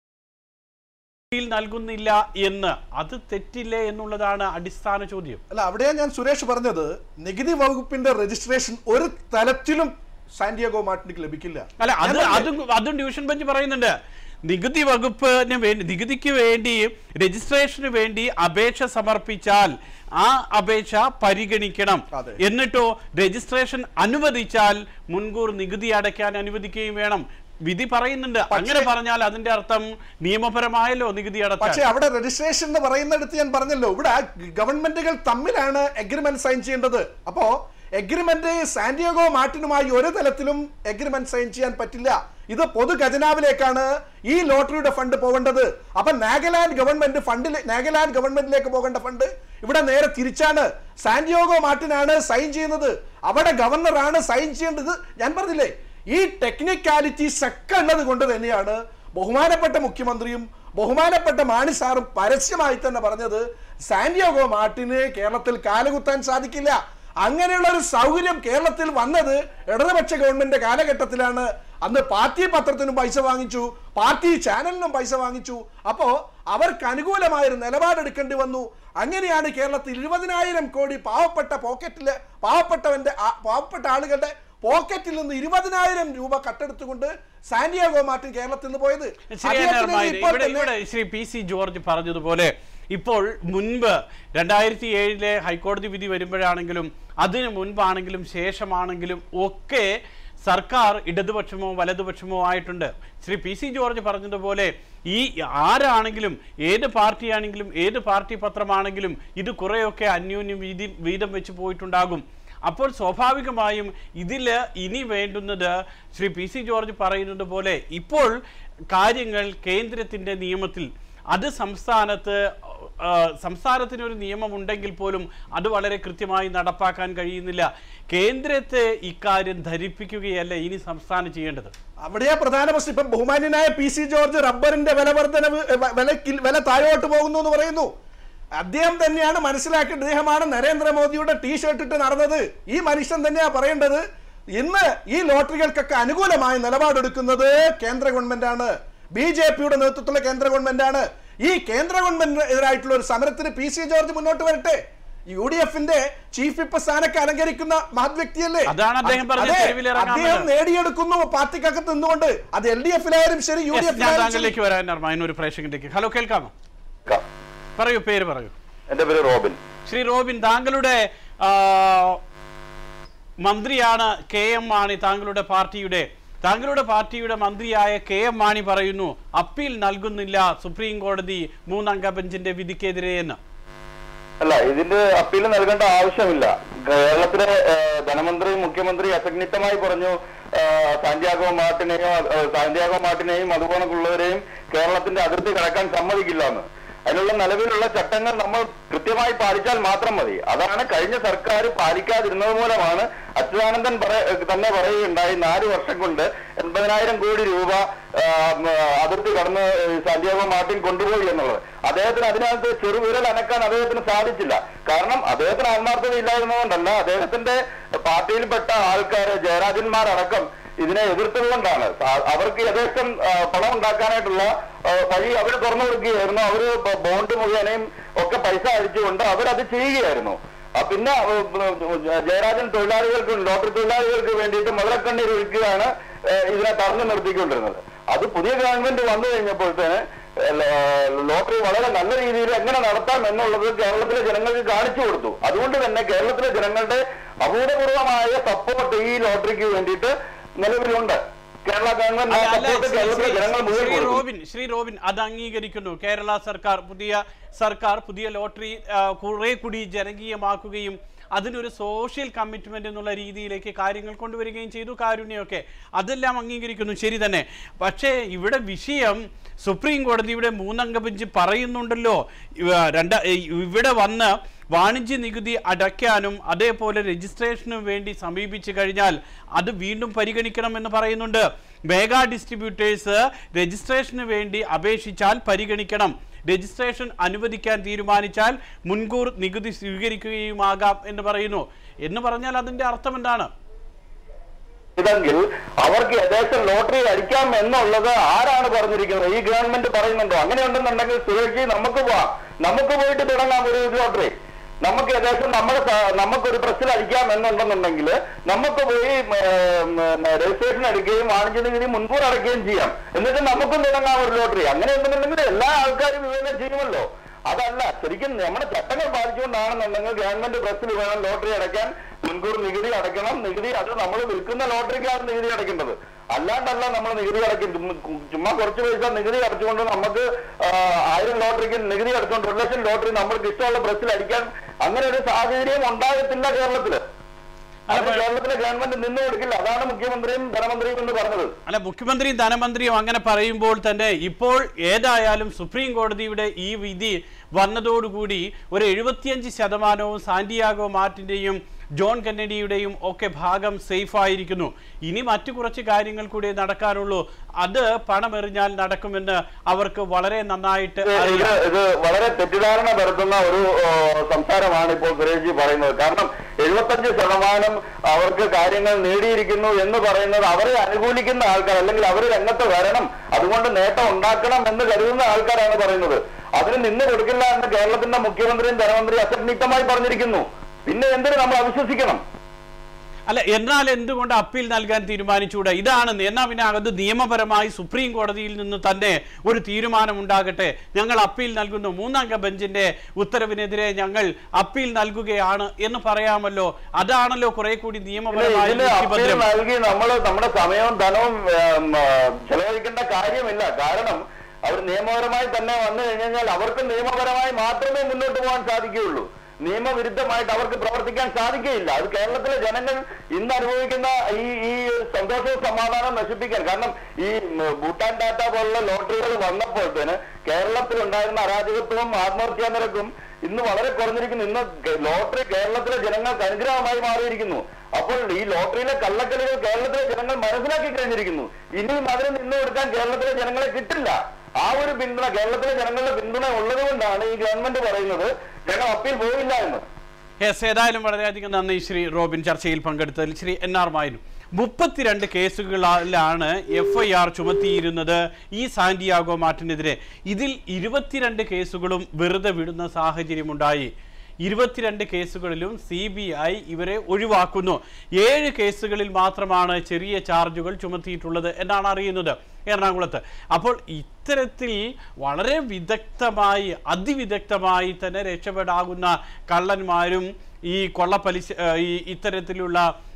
നൽകുന്നില്ല എന്ന്, അത് തെറ്റില്ലേ എന്നുള്ളതാണ് അടിസ്ഥാന ചോദ്യം. അല്ല, അവിടെയാണ് ഞാൻ സുരേഷ് പറഞ്ഞത്, നികുതി വകുപ്പിന്റെ രജിസ്ട്രേഷൻ ഒരു തലത്തിലും സാന്റിയാഗോ മാർട്ടിനിക്ക് ലഭിക്കില്ല. അല്ല, അതും ഡിവിഷൻ ബെഞ്ച് പറയുന്നുണ്ട്. നികുതി വകുപ്പിന് വേണ്ടി, നികുതിക്ക് വേണ്ടി, രജിസ്ട്രേഷന് വേണ്ടി അപേക്ഷ സമർപ്പിച്ചാൽ ആ അപേക്ഷ പരിഗണിക്കണം. എന്നിട്ടോ രജിസ്ട്രേഷൻ അനുവദിച്ചാൽ മുൻകൂർ നികുതി അടയ്ക്കാൻ അനുവദിക്കുകയും വേണം. വിധി പറയുന്നുണ്ട്. അങ്ങനെ പറഞ്ഞാൽ അതിന്റെ അർത്ഥം നിയമപരമായല്ലോ നികുതി അടച്ചാൽ. പക്ഷേ അവിടെ രജിസ്ട്രേഷൻ എന്ന് പറയുന്നിടത്ത് ഞാൻ പറഞ്ഞല്ലോ, ഇവിടെ ഗവൺമെന്റുകൾ തമ്മിലാണ് എഗ്രിമെന്റ് സൈൻ ചെയ്യേണ്ടത്. അപ്പോ എഗ്രിമെന്റ് സാന്റിയാഗോ മാർട്ടിനുമായി ഒരു തലത്തിലും എഗ്രിമെന്റ് സൈൻ ചെയ്യാൻ പറ്റില്ല. ഇത് പൊതു ഖജനാവിലേക്കാണ് ഈ ലോട്ടറിയുടെ ഫണ്ട് പോകേണ്ടത്. അപ്പൊ നാഗാലാൻഡ് ഗവൺമെന്റിലേക്ക് പോകേണ്ട ഫണ്ട് ഇവിടെ നേരെ തിരിച്ചാണ്. സാന്റിയാഗോ മാർട്ടിനാണ് സൈൻ ചെയ്യുന്നത്, അവിടെ ഗവർണറാണ് സൈൻ ചെയ്യേണ്ടത്. ഞാൻ പറഞ്ഞില്ലേ, ഈ ടെക്നിക്കാലിറ്റീസ് ഒക്കെ ഉള്ളത് കൊണ്ട് തന്നെയാണ് ബഹുമാനപ്പെട്ട മുഖ്യമന്ത്രിയും ബഹുമാനപ്പെട്ട മാണി സാറും പരസ്യമായി തന്നെ പറഞ്ഞത് സാന്റിയാഗോ മാർട്ടിന് കേരളത്തിൽ കാലുകുത്താൻ സാധിക്കില്ല. അങ്ങനെയുള്ള ഒരു സൗകര്യം കേരളത്തിൽ വന്നത് ഇടതുപക്ഷ ഗവൺമെന്റ് കാലഘട്ടത്തിലാണ്. അന്ന് പാർട്ടി പത്രത്തിനും പൈസ വാങ്ങിച്ചു, പാർട്ടി ചാനലിനും പൈസ വാങ്ങിച്ചു. അപ്പോ അവർക്ക് അനുകൂലമായൊരു നിലപാടെടുക്കേണ്ടി വന്നു. അങ്ങനെയാണ് കേരളത്തിൽ 20,000 കോടി പാവപ്പെട്ട ആളുകളുടെ പോക്കറ്റിൽ നിന്ന് 20,000 രൂപ കട്ടെടുത്തുകൊണ്ട് സാന്റിയാഗോ മാർട്ടിൻ കേരളത്തിൽ നിന്ന് പോയത്. ശ്രീ പി സി ജോർജ് പറഞ്ഞതുപോലെ ഇപ്പോൾ മുൻപ് 2007 ഹൈക്കോടതി വിധി വരുമ്പോഴാണെങ്കിലും അതിനു മുൻപാണെങ്കിലും ശേഷമാണെങ്കിലും ഒക്കെ സർക്കാർ ഇടതുപക്ഷമോ വലതുപക്ഷമോ ആയിട്ടുണ്ട്. ശ്രീ പി സി ജോർജ് പറഞ്ഞതുപോലെ ഈ ആരാണെങ്കിലും, ഏത് പാർട്ടിയാണെങ്കിലും, ഏത് പാർട്ടി പത്രമാണെങ്കിലും ഇത് കുറേയൊക്കെ അന്യോന്യം വീതം വെച്ച് പോയിട്ടുണ്ടാകും. അപ്പോൾ സ്വാഭാവികമായും ഇതിൽ ഇനി വേണ്ടുന്നത് ശ്രീ പി സി ജോർജ് പറയുന്നത് പോലെ ഇപ്പോൾ കാര്യങ്ങൾ കേന്ദ്രത്തിൻ്റെ നിയമത്തിൽ, അത് സംസ്ഥാനത്തിനൊരു നിയമം ഉണ്ടെങ്കിൽ പോലും അത് വളരെ കൃത്യമായി നടപ്പാക്കാൻ കഴിയുന്നില്ല. കേന്ദ്രത്തെ ഇക്കാര്യം ധരിപ്പിക്കുകയല്ല ഇനി സംസ്ഥാനം ചെയ്യേണ്ടത്. അവിടെയാ പ്രധാന പ്രശ്നം. ഇപ്പം ബഹുമാന്യനായ പി സി ജോർജ് റബ്ബറിന്റെ വില താഴോട്ട് പോകുന്നു എന്ന് പറയുന്നു. അദ്ദേഹം തന്നെയാണ് മനസ്സിലാക്കേണ്ടത്. അദ്ദേഹമാണ് നരേന്ദ്രമോദിയുടെ ടീഷർട്ട് ഇട്ട് നടന്നത്. ഈ മനുഷ്യൻ തന്നെയാണ് പറയേണ്ടത് ഇന്ന് ഈ ലോട്ടറികൾക്കൊക്കെ അനുകൂലമായ നിലപാടെടുക്കുന്നത് കേന്ദ്ര ഗവൺമെന്റാണ്, BJPയുടെ നേതൃത്വത്തിലുള്ള കേന്ദ്ര ഗവൺമെന്റാണ്. ഈ കേന്ദ്ര ഗവൺമെന്റിനെതിരായിട്ടുള്ള ഒരു സമരത്തിന് പി സി ജോർജ് മുന്നോട്ട് വരട്ടെ. UDFന്റെ ചീഫ് വിപ്പ് സ്ഥാനൊക്കെ അലങ്കരിക്കുന്ന മഹത് വ്യക്തിയല്ലേ. അദ്ദേഹം നേടിയെടുക്കുന്നു പാർട്ടിക്കകത്ത് നിന്നുകൊണ്ട്. അത് LDFിലായാലും ശരി, UDFിലേക്ക് വരാൻ ഒരു പ്രേക്ഷകനിലേക്ക്. ഹലോ, കേൾക്കാമോ? പറയൂ, പേര് പറയൂ. എന്റെ പേര് റോബിൻ. ശ്രീ റോബിൻ, താങ്കളുടെ മന്ത്രിയാണ് KM മാണി. താങ്കളുടെ പാർട്ടിയുടെ മന്ത്രിയായ KM മാണി പറയുന്നു അപ്പീൽ നൽകുന്നില്ല സുപ്രീം കോടതി 3 അംഗ ബെഞ്ചിന്റെ വിധിക്കെതിരെ എന്ന്. അല്ല, ഇതിന്റെ അപ്പീൽ നൽകേണ്ട ആവശ്യമില്ല. കേരളത്തിലെ ധനമന്ത്രിയും മുഖ്യമന്ത്രി അസന്നിഗ്ധമായി പറഞ്ഞു സാന്റിയാഗോ മാർട്ടിനെയും അതുപോലെയുള്ളവരെയും കേരളത്തിന്റെ അതിർത്തി കടക്കാൻ സമ്മതിക്കില്ല എന്ന്. അതിനുള്ള നിലവിലുള്ള ചട്ടങ്ങൾ നമ്മൾ കൃത്യമായി പാലിച്ചാൽ മാത്രം മതി. അതാണ് കഴിഞ്ഞ സർക്കാർ പാലിക്കാതിരുന്നത് മൂലമാണ് അച്യുതാനന്ദൻ തന്നെ പറയുകയുണ്ടായി 4 വർഷം കൊണ്ട് 80,000 കോടി രൂപ അതിർത്തി കടന്ന് സാന്റിയാഗോ മാർട്ടിൻ കൊണ്ടുപോയി എന്നുള്ളത്. അദ്ദേഹത്തിന് അതിനകത്ത് ചെറുവിരൽ അനക്കാൻ അദ്ദേഹത്തിന് സാധിച്ചില്ല. കാരണം അദ്ദേഹത്തിന് ആത്മാർത്ഥത ഇല്ലായിരുന്നതുകൊണ്ടല്ല, അദ്ദേഹത്തിന്റെ പാർട്ടിയിൽപ്പെട്ട ആൾക്കാർ ജയരാജന്മാരടക്കം ഇതിനെ എതിർത്തുകൊണ്ടാണ്. അവർക്ക് യഥേഷ്ടം പണം ഉണ്ടാക്കാനായിട്ടുള്ള വഴി അവർ തുറന്നു കൊടുക്കുകയായിരുന്നു. അവര് ബോണ്ട് മുഖേനയും ഒക്കെ പൈസ അടിച്ചുകൊണ്ട് അവരത് ചെയ്യുകയായിരുന്നു. പിന്നെ ജയരാജൻ തൊഴിലാളികൾക്ക്, ലോട്ടറി തൊഴിലാളികൾക്ക് വേണ്ടിയിട്ട് മുതലക്കണ്ണീർ ഒഴുക്കുകയാണ് ഇതിനെ തടഞ്ഞു നിർത്തിക്കൊണ്ടിരുന്നത്. അത് പുതിയ ഗവൺമെന്റ് വന്നു കഴിഞ്ഞപ്പോഴത്തേന് ലോട്ടറി വളരെ നല്ല രീതിയിൽ എങ്ങനെ നടത്താം എന്നുള്ളത് കേരളത്തിലെ ജനങ്ങൾക്ക് കാണിച്ചു കൊടുത്തു. അതുകൊണ്ട് തന്നെ കേരളത്തിലെ ജനങ്ങളുടെ അഭൂതപൂർവമായ സപ്പോർട്ട് ഈ ലോട്ടറിക്ക് വേണ്ടിയിട്ട് നിലവിലുണ്ട്. കേരള ഗവൺമെന്റ് ശ്രീ റോബിൻ അത് അംഗീകരിക്കുന്നു. കേരള സർക്കാർ പുതിയ ലോട്ടറി കുറെ കൂടി ജനകീയമാക്കുകയും അതിനൊരു സോഷ്യൽ കമ്മിറ്റ്മെന്റ് എന്നുള്ള രീതിയിലേക്ക് കാര്യങ്ങൾ കൊണ്ടുവരികയും ചെയ്തു. കാരുണ്യമൊക്കെ അതെല്ലാം അംഗീകരിക്കുന്നു, ശരി തന്നെ. പക്ഷേ ഇവിടെ വിഷയം സുപ്രീം കോടതിയുടെ 3-അംഗ ബെഞ്ച് പറയുന്നുണ്ടല്ലോ, ഇവിടെ വന്ന് വാണിജ്യ നികുതി അടയ്ക്കാനും അതേപോലെ രജിസ്ട്രേഷനും വേണ്ടി സമീപിച്ചു കഴിഞ്ഞാൽ അത് വീണ്ടും പരിഗണിക്കണമെന്ന് പറയുന്നുണ്ട്. മെഗാ ഡിസ്ട്രിബ്യൂട്ടേഴ്സ് രജിസ്ട്രേഷന് വേണ്ടി അപേക്ഷിച്ചാൽ പരിഗണിക്കണം, രജിസ്ട്രേഷൻ അനുവദിക്കാൻ തീരുമാനിച്ചാൽ മുൻകൂർ നികുതി സ്വീകരിക്കുകയുമാകാം എന്ന് പറയുന്നു. എന്ന് പറഞ്ഞാൽ അതിന്റെ അർത്ഥം എന്താണ്? ഇതെങ്കിൽ അവർക്ക് യഥേഷ്ടം ലോട്ടറി അടിക്കാം എന്നുള്ളത് ആരാണ് പറഞ്ഞിരിക്കുന്നത്? ഈ ഗവൺമെന്റ് പറയുന്നുണ്ടോ? അങ്ങനെയുണ്ടെന്നുണ്ടെങ്കിൽ സുരക്ഷ നമുക്ക് പോയിട്ട് തുടങ്ങാം ഒരു ലോട്ടറി. നമുക്ക് യഥേഷ്ടം നമുക്കൊരു പ്രസ്സിൽ അടിക്കാം എന്നുണ്ടെന്നുണ്ടെങ്കിൽ നമുക്ക് പോയി രജിസ്ട്രേഷൻ എടുക്കുകയും വാണിജ്യ നികുതി മുൻകൂർ അടയ്ക്കുകയും ചെയ്യാം. എന്നിട്ട് നമുക്കും തുടങ്ങാം ഒരു ലോട്ടറി. അങ്ങനെ ഉണ്ടെന്നുണ്ടെങ്കിൽ എല്ലാ ആൾക്കാരും വിവേചനം ചെയ്യുമല്ലോ. അതല്ല, ശരിക്കും നമ്മുടെ ചട്ടങ്ങൾ പാലിച്ചുകൊണ്ടാണെന്നുണ്ടെങ്കിൽ ഗവൺമെന്റ് പ്രസ്സിൽ വേണം ലോട്ടറി അടയ്ക്കാൻ, മുൻകൂർ നികുതി അടയ്ക്കണം. നികുതി അത് നമ്മൾ വിൽക്കുന്ന ലോട്ടറിക്കാണ് നികുതി അടയ്ക്കേണ്ടത്, അല്ലാണ്ടല്ല നമ്മൾ നികുതി അടയ്ക്കും. ചുമ്മാ കുറച്ച് പൈസ നികുതി അടച്ചുകൊണ്ട് നമുക്ക് 1000 ലോട്ടറിക്ക് നികുതി അടച്ചുകൊണ്ട് 1 ലക്ഷം ലോട്ടറി നമ്മൾക്ക് ഇഷ്ടമുള്ള പ്രസ്സിൽ അടിക്കാൻ അങ്ങനെ ഒരു സാഹചര്യം ഉണ്ടാകത്തില്ല കേരളത്തില്. കേരളത്തിലെ ഗവൺമെന്റ് നിന്നു കൊടുക്കില്ല. അതാണ് മുഖ്യമന്ത്രിയും ധനമന്ത്രിയും എന്ന് പറഞ്ഞത്. അല്ല, മുഖ്യമന്ത്രിയും ധനമന്ത്രിയും അങ്ങനെ പറയുമ്പോൾ തന്നെ ഇപ്പോൾ ഏതായാലും സുപ്രീം കോടതിയുടെ ഈ വിധി വന്നതോടുകൂടി ഒരു 75% സാന്റിയാഗോ മാർട്ടിന്റെയും ജോൺ കെന്നഡിയുടെയും ഒക്കെ ഭാഗം സേഫ് ആയിരിക്കുന്നു. ഇനി മറ്റു കുറച്ച് കാര്യങ്ങൾ കൂടി നടക്കാനുള്ളൂ. അത് പണമെറിഞ്ഞാൽ നടക്കുമെന്ന് അവർക്ക് വളരെ നന്നായിട്ട് ഇത് വളരെ തെറ്റിദ്ധാരണ വരുത്തുന്ന ഒരു സംസാരമാണ് ഇപ്പോൾ സുരേഷ് പറയുന്നത്. കാരണം 75% അവർക്ക് കാര്യങ്ങൾ നേടിയിരിക്കുന്നു എന്ന് പറയുന്നത് അവരെ അനുകൂലിക്കുന്ന ആൾക്കാർ, അല്ലെങ്കിൽ അവർ രംഗത്ത് വരണം, അതുകൊണ്ട് നേട്ടം ഉണ്ടാക്കണം എന്ന് കരുതുന്ന ആൾക്കാരാണ് പറയുന്നത്. അതിന് നിന്ന് കൊടുക്കില്ല എന്ന് കേരളത്തിന്റെ മുഖ്യമന്ത്രിയും ധനമന്ത്രിയും അസന്നിഗ്ധമായി പറഞ്ഞിരിക്കുന്നു. പിന്നെ എന്തിനു നമ്മൾ അവിശ്വസിക്കണം? അല്ല, എന്നാൽ എന്തുകൊണ്ട് അപ്പീൽ നൽകാൻ തീരുമാനിച്ചുകൂടാ? ഇതാണ്. എന്നാൽ പിന്നെ അത് നിയമപരമായി സുപ്രീം കോടതിയിൽ നിന്ന് തന്നെ ഒരു തീരുമാനമുണ്ടാകട്ടെ, ഞങ്ങൾ അപ്പീൽ നൽകുന്നു, 3-അംഗ ബെഞ്ചിന്റെ ഉത്തരവിനെതിരെ ഞങ്ങൾ അപ്പീൽ നൽകുകയാണ് എന്ന് പറയാമല്ലോ. അതാണല്ലോ കുറെ കൂടി നിയമപരമായി നൽകി നമ്മൾ നമ്മുടെ സമയവും ധനവും ചെലവഴിക്കേണ്ട കാര്യമില്ല. കാരണം അവർ നിയമപരമായി തന്നെ വന്നു കഴിഞ്ഞാൽ അവർക്ക് നിയമപരമായി മാത്രമേ മുന്നോട്ട് പോകാൻ സാധിക്കുകയുള്ളൂ. നിയമവിരുദ്ധമായിട്ട് അവർക്ക് പ്രവർത്തിക്കാൻ സാധിക്കുകയില്ല. അത് കേരളത്തിലെ ജനങ്ങൾ ഇന്ന് അനുഭവിക്കുന്ന ഈ സന്തോഷവും സമാധാനം നശിപ്പിക്കാൻ. കാരണം ഈ ഭൂട്ടാൻ ടാറ്റ പോലുള്ള ലോട്ടറികൾ വന്നപ്പോഴത്തേന് കേരളത്തിലുണ്ടായിരുന്ന അരാജകത്വവും ആത്മഹത്യാ നിരക്കും ഇന്ന് വളരെ കുറഞ്ഞിരിക്കുന്നു. ഇന്ന് ലോട്ടറി കേരളത്തിലെ ജനങ്ങൾക്ക് അനുഗ്രഹമായി മാറിയിരിക്കുന്നു. അപ്പോൾ ഈ ലോട്ടറിയിലെ കള്ളക്കളികൾ കേരളത്തിലെ ജനങ്ങൾ മനസ്സിലാക്കി കഴിഞ്ഞിരിക്കുന്നു. ഇനിയും അതിന് നിന്ന് കൊടുക്കാൻ കേരളത്തിലെ ജനങ്ങളെ കിട്ടില്ല. ആ ഒരു പിന്തുണ, കേരളത്തിലെ ജനങ്ങളുടെ പിന്തുണ ഉള്ളത് കൊണ്ടാണ് ഈ ഗവൺമെന്റ് പറയുന്നത് ഞങ്ങൾ അപ്പീൽ പോയില്ല എന്ന്. ഏതായാലും വളരെയധികം നന്ദി ശ്രീ റോബിൻ ചർച്ചയിൽ പങ്കെടുത്തതിൽ. ശ്രീ NR മായനും, 32 കേസുകളിലാണ് FIR ചുമത്തിയിരുന്നത് ഈ സാന്റിയാഗോ മാർട്ടിനെതിരെ. ഇതിൽ 22 കേസുകളും വെറുതെ വിടുന്ന സാഹചര്യമുണ്ടായി. 22 കേസുകളിലും CBI ഇവരെ ഒഴിവാക്കുന്നു. 7 കേസുകളിൽ മാത്രമാണ് ചെറിയ ചാർജുകൾ ചുമത്തിയിട്ടുള്ളത് എന്നാണ് അറിയുന്നത് എറണാകുളത്ത്. അപ്പോൾ ഇത്തരത്തിൽ വളരെ വിദഗ്ധമായി, അതിവിദഗ്ധമായി തന്നെ രക്ഷപ്പെടാവുന്ന കള്ളന്മാരും ഈ കൊള്ളപ്പലിശ, ഈ ഇത്തരത്തിലുള്ള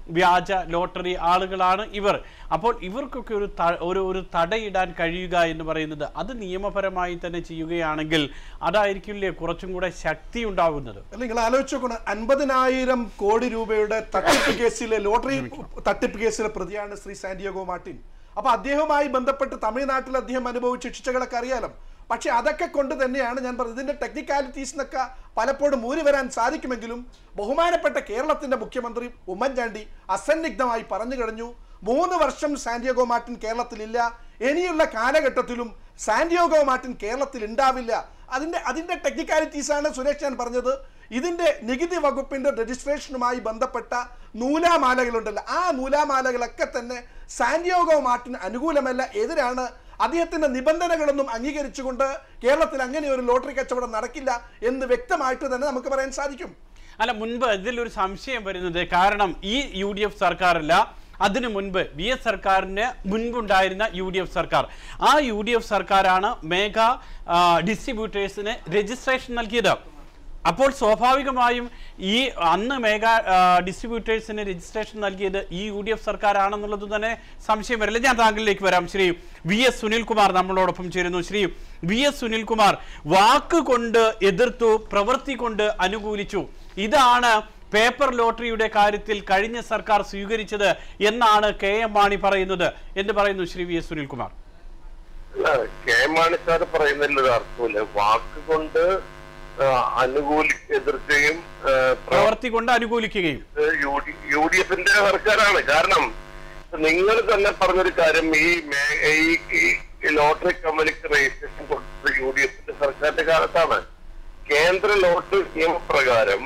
വ്യാജ ലോട്ടറി ആളുകളാണ് ഇവർ. അപ്പോൾ ഇവർക്കൊക്കെ ഒരു തടയിടാൻ കഴിയുക എന്ന് പറയുന്നത് അത് നിയമപരമായി തന്നെ ചെയ്യുകയാണെങ്കിൽ അതായിരിക്കില്ലേ കുറച്ചും കൂടെ ശക്തി ഉണ്ടാവുന്നത്. നിങ്ങൾ ആലോചിച്ച് നോക്കണം, 50,000 കോടി രൂപയുടെ തട്ടിപ്പ് കേസിലെ ലോട്ടറി തട്ടിപ്പ് കേസിലെ പ്രതിയാണ് ശ്രീ സാന്റിയാഗോ മാർട്ടിൻ. അപ്പൊ അദ്ദേഹവുമായി ബന്ധപ്പെട്ട് തമിഴ്നാട്ടിൽ അദ്ദേഹം അനുഭവിച്ച ശിക്ഷകളൊക്കെ അറിയാലോ. പക്ഷെ അതൊക്കെ കൊണ്ട് തന്നെയാണ് ഞാൻ പറഞ്ഞത്, ഇതിന്റെ ടെക്നിക്കാലിറ്റീസിനൊക്കെ പലപ്പോഴും ഊരി വരാൻ സാധിക്കുമെങ്കിലും ബഹുമാനപ്പെട്ട കേരളത്തിന്റെ മുഖ്യമന്ത്രി ഉമ്മൻചാണ്ടി അസന്നിഗ്ധമായി പറഞ്ഞു കഴിഞ്ഞു, 3 വർഷം സാന്റിയാഗോ മാർട്ടിൻ കേരളത്തിലില്ല, ഇനിയുള്ള കാലഘട്ടത്തിലും സാന്റിയാഗോ മാർട്ടിൻ കേരളത്തിൽ ഉണ്ടാവില്ല. അതിന്റെ ടെക്നിക്കാലിറ്റീസാണ് സുരേഷ് ഞാൻ പറഞ്ഞത്. ഇതിന്റെ നികുതി വകുപ്പിന്റെ രജിസ്ട്രേഷനുമായി ബന്ധപ്പെട്ട നൂലാമാലകളുണ്ടല്ലോ, ആ നൂലാമാലകളൊക്കെ തന്നെ സാന്റിയാഗോ മാർട്ടിന് അനുകൂലമല്ല, എതിരാണ്. അദ്ദേഹത്തിന്റെ നിബന്ധനകളൊന്നും അംഗീകരിച്ചുകൊണ്ട് കേരളത്തിൽ അങ്ങനെ ഒരു ലോട്ടറി കച്ചവടം നടക്കില്ല എന്ന് വ്യക്തമായിട്ട് തന്നെ നമുക്ക് പറയാൻ സാധിക്കും. അല്ല, മുൻപ് ഇതിലൊരു സംശയം വരുന്നത്, കാരണം ഈ UDF സർക്കാരല്ല, അതിനു മുൻപ് VS സർക്കാരിന് മുൻപുണ്ടായിരുന്ന UDF സർക്കാർ, ആ UDF സർക്കാരാണ് മെഗാ ഡിസ്ട്രിബ്യൂട്ടേഴ്സിന് രജിസ്ട്രേഷൻ നൽകിയത്. അപ്പോൾ സ്വാഭാവികമായും ഈ അന്ന് മെഗാ ഡിസ്ട്രിബ്യൂട്ടേഴ്സിന് രജിസ്ട്രേഷൻ നൽകിയത് ഈ UDF സർക്കാരാണെന്നുള്ളത് തന്നെ സംശയം വരില്ല. ഞാൻ താങ്കളിലേക്ക് വരാം. ശ്രീ VS സുനിൽകുമാർ നമ്മളോടൊപ്പം ചേരുന്നു. ശ്രീ VS സുനിൽകുമാർ, വാക്കുകൊണ്ട് എതിർത്തു, പ്രവൃത്തി കൊണ്ട് അനുകൂലിച്ചു, ഇതാണ് പേപ്പർ ലോട്ടറിയുടെ കാര്യത്തിൽ കഴിഞ്ഞ സർക്കാർ സ്വീകരിച്ചത് എന്നാണ് KM മാണി പറയുന്നത്. എന്ത് പറയുന്നു Shri VS Sunilkumar? KM Mani sir പറയുന്നതിൽ ഒരു അർത്ഥമില്ല. വാക്കുകൊണ്ട് എതിർക്കുകയും പ്രവർത്തി കൊണ്ട് അനുകൂലിക്കുകയും UDFന്റെ സർക്കാരാണ്. കാരണം നിങ്ങൾ തന്നെ പറഞ്ഞൊരു കാര്യം, ഈ ലോട്ടറി കമ്പനിക്ക് രജിസ്ട്രേഷൻ കൊടുത്തത് UDFന്റെ സർക്കാരിന്റെ കാലത്താണ്. കേന്ദ്ര ലോട്ടറി നിയമപ്രകാരം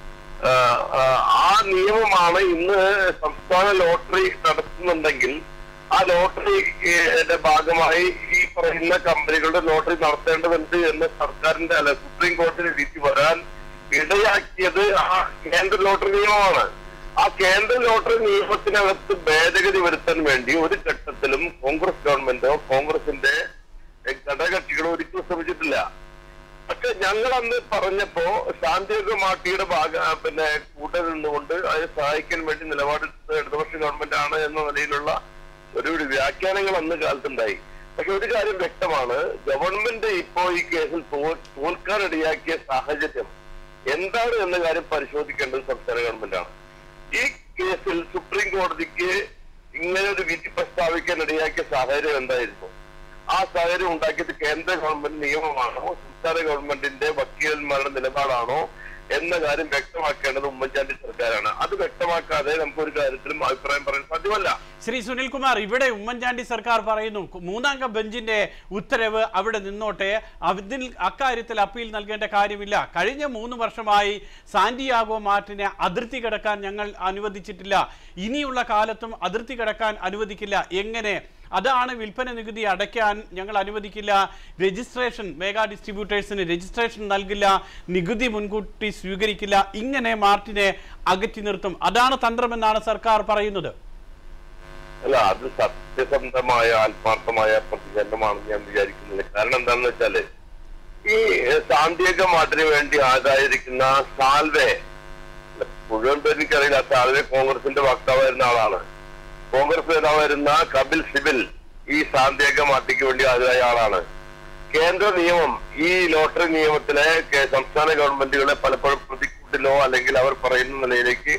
ആ നിയമമാണ് ഇന്ന് സംസ്ഥാന ലോട്ടറി നടത്തുന്നുണ്ടെങ്കിൽ ആ ലോട്ടറിയുടെ ഭാഗമായി ഈ പറയുന്ന കമ്പനികളുടെ ലോട്ടറി നടത്തേണ്ടതുണ്ട് എന്ന് സർക്കാരിന്റെ സുപ്രീം കോടതിയുടെ വിധി വരാൻ ഇടയാക്കിയത് ആ കേന്ദ്ര ലോട്ടറി നിയമമാണ്. ആ കേന്ദ്ര ലോട്ടറി നിയമത്തിനകത്ത് ഭേദഗതി വരുത്താൻ വേണ്ടി ഒരു ഘട്ടത്തിലും കോൺഗ്രസ് ഗവൺമെന്റോ കോൺഗ്രസിന്റെ ഘടകകക്ഷികളോ ഒരിക്കലും ശ്രമിച്ചിട്ടില്ല. പക്ഷെ ഞങ്ങൾ അന്ന് പറഞ്ഞപ്പോ സാന്റിയാഗോ മാർട്ടിയുടെ കൂടെ നിന്നുകൊണ്ട് അതിനെ സഹായിക്കാൻ വേണ്ടി നിലപാടെടുത്ത ഇടതുപക്ഷ ഗവൺമെന്റ് ആണ് എന്ന നിലയിലുള്ള ഒരു വ്യാഖ്യാനങ്ങൾ അന്ന് കാലത്തുണ്ടായി. പക്ഷെ ഒരു കാര്യം വ്യക്തമാണ്, ഗവൺമെന്റ് ഇപ്പോ ഈ കേസിൽ തോൽക്കാനിടയാക്കിയ സാഹചര്യം എന്താണ് എന്ന കാര്യം പരിശോധിക്കേണ്ടത് സംസ്ഥാന ഗവൺമെന്റാണ്. ഈ കേസിൽ സുപ്രീം കോടതിക്ക് ഇങ്ങനെ ഒരു വിധി പ്രസ്താവിക്കാൻ ഇടയാക്കിയ സാഹചര്യം എന്തായിരുന്നു? ആ സാഹചര്യം ഉണ്ടാക്കിയത് കേന്ദ്ര ഗവൺമെന്റ് നിയമമാണോ സംസ്ഥാന ഗവൺമെന്റിന്റെ വക്കീലന്മാരുടെ നിലപാടാണോ എന്ന കാര്യം വ്യക്തമാക്കേണ്ടത് ഉമ്മൻചാണ്ടി സർക്കാരാണ്. അത് വ്യക്തമാക്കാതെ നമുക്കൊരു കാര്യത്തിലും അഭിപ്രായം പറയാൻ സാധ്യമല്ല. ശ്രീ സുനിൽകുമാർ, ഇവിടെ ഉമ്മൻചാണ്ടി സർക്കാർ പറയുന്നു 3-അംഗ ബെഞ്ചിന്റെ ഉത്തരവ് അവിടെ നിന്നോട്ടെ, അക്കാര്യത്തിൽ അപ്പീൽ നൽകേണ്ട കാര്യമില്ല. കഴിഞ്ഞ 3 വർഷമായി സാന്റിയാഗോ മാർട്ടിനെ അതിർത്തി കടക്കാൻ ഞങ്ങൾ അനുവദിച്ചിട്ടില്ല, ഇനിയുള്ള കാലത്തും അതിർത്തി കടക്കാൻ അനുവദിക്കില്ല. എങ്ങനെ? അതാണ് വിൽപ്പന നികുതി അടയ്ക്കാൻ ഞങ്ങൾ അനുവദിക്കില്ല, രജിസ്ട്രേഷൻ മെഗാ ഡിസ്ട്രിബ്യൂട്ടേഴ്സിന് രജിസ്ട്രേഷൻ നൽകില്ല, നികുതി മുൻകൂട്ടി സ്വീകരിക്കില്ല, ഇങ്ങനെ മാർട്ടിനെ അകറ്റി നിർത്തും. അതാണ് തന്ത്രമെന്നാണ് സർക്കാർ പറയുന്നത്. അല്ല, അത് സത്യസന്ധമായ ആത്മാർത്ഥമായ പ്രതികരണമാണെന്ന് ഞാൻ വിചാരിക്കുന്നില്ല. കാരണം എന്താണെന്ന് വെച്ചാല് ഈ സാന്റിയാഗോ മാർട്ടിന് വേണ്ടി ആദായിരിക്കുന്ന സാൽവെ, മുഴുവൻ പേര് എനിക്കറിയില്ല, സാൽവെ കോൺഗ്രസിന്റെ വക്താവായിരുന്ന ആളാണ്. കോൺഗ്രസ് നേതാവായിരുന്ന കപിൽ സിബൽ ഈ സാന്റിയാഗോ മാർട്ടിക്ക് വേണ്ടി ഹാജരായ ആളാണ്. കേന്ദ്ര നിയമം ഈ ലോട്ടറി നിയമത്തിലെ സംസ്ഥാന ഗവൺമെന്റുകളെ പലപ്പോഴും പ്രതിക്കൂട്ടിലോ അല്ലെങ്കിൽ അവർ പറയുന്ന നിലയിലേക്ക്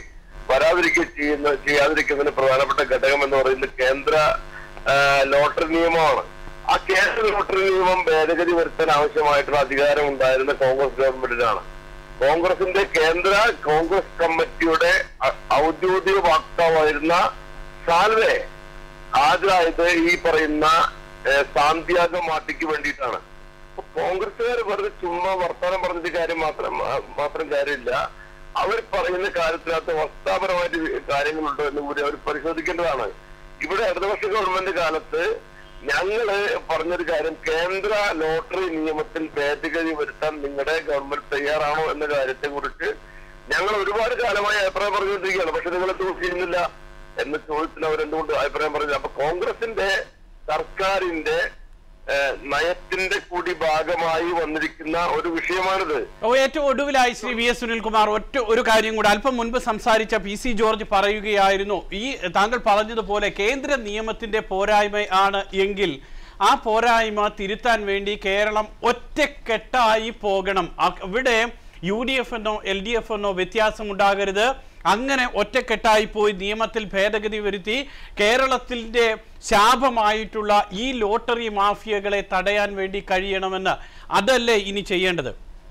ചെയ്യാതിരിക്കുന്നതിന് പ്രധാനപ്പെട്ട ഘടകം എന്ന് പറയുന്നത് കേന്ദ്ര ലോട്ടറി നിയമമാണ്. ആ കേന്ദ്ര ലോട്ടറി നിയമം ഭേദഗതി വരുത്താൻ ആവശ്യമായിട്ടുള്ള അധികാരം ഉണ്ടായിരുന്ന കോൺഗ്രസ് ഗവൺമെന്റിനാണ്. കോൺഗ്രസിന്റെ കേന്ദ്ര കോൺഗ്രസ് കമ്മിറ്റിയുടെ ഔദ്യോഗിക വക്താവായിരുന്ന സാൽവെ ഹാജരായത് ഈ പറയുന്ന സാന്റിയാഗോ മാർട്ടിക്ക് വേണ്ടിയിട്ടാണ്. കോൺഗ്രസുകാർ വെറുതെ ചുമ്മാ വർത്തമാനം പറഞ്ഞിട്ട് കാര്യം മാത്രം കാര്യമില്ല. അവർ പറയുന്ന കാര്യത്തിനകത്ത് വസ്തുതാപരമായിട്ട് കാര്യങ്ങളുണ്ടോ എന്ന് കൂടി അവർ പരിശോധിക്കേണ്ടതാണ്. ഇവിടെ ഇടതുപക്ഷ ഗവൺമെന്റ് കാലത്ത് ഞങ്ങള് പറഞ്ഞൊരു കാര്യം, കേന്ദ്ര ലോട്ടറി നിയമത്തിൽ ഭേദഗതി വരുത്താൻ നിങ്ങളുടെ ഗവൺമെന്റ് തയ്യാറാണോ എന്ന കാര്യത്തെ കുറിച്ച് ഞങ്ങൾ ഒരുപാട് കാലമായി അഭിപ്രായം പറഞ്ഞുകൊണ്ടിരിക്കുകയാണ്. പക്ഷെ നിങ്ങൾ എന്തുകൊണ്ട് ചെയ്യുന്നില്ല എന്ന ചോദ്യത്തിൽ അവരെന്തുകൊണ്ട് അഭിപ്രായം പറഞ്ഞില്ല. അപ്പൊ കോൺഗ്രസിന്റെ സർക്കാരിന്റെ നയത്തിന്റെ കൂടി ഭാഗമായി വന്നിരിക്കുന്ന ഒരു വിഷയമാണിത്. ഏറ്റവും ഒടുവിലായി ശ്രീ വി എസ് സുനിൽകുമാർ ഒരു കാര്യം കൂടെ, അല്പം മുൻപ് സംസാരിച്ച പി സി ജോർജ് പറയുകയായിരുന്നു, ഈ താങ്കൾ പറഞ്ഞതുപോലെ കേന്ദ്ര നിയമത്തിന്റെ പോരായ്മ ആണ് എങ്കിൽ ആ പോരായ്മ തിരുത്താൻ വേണ്ടി കേരളം ഒറ്റക്കെട്ടായി പോകണം. ഇവിടെ UDF എന്നോ LDF എന്നോ വ്യത്യാസമുണ്ടാകരുത്. അങ്ങനെ ഒറ്റക്കെട്ടായി പോയി നിയമത്തിൽ ഭേദഗതി വരുത്തി കേരളത്തിന്റെ ശാപമായിട്ടുള്ള ഈ ലോട്ടറി മാഫിയകളെ തടയാൻ വേണ്ടി കഴിയണമെന്ന്, അതല്ലേ ഇനി ചെയ്യേണ്ടത്?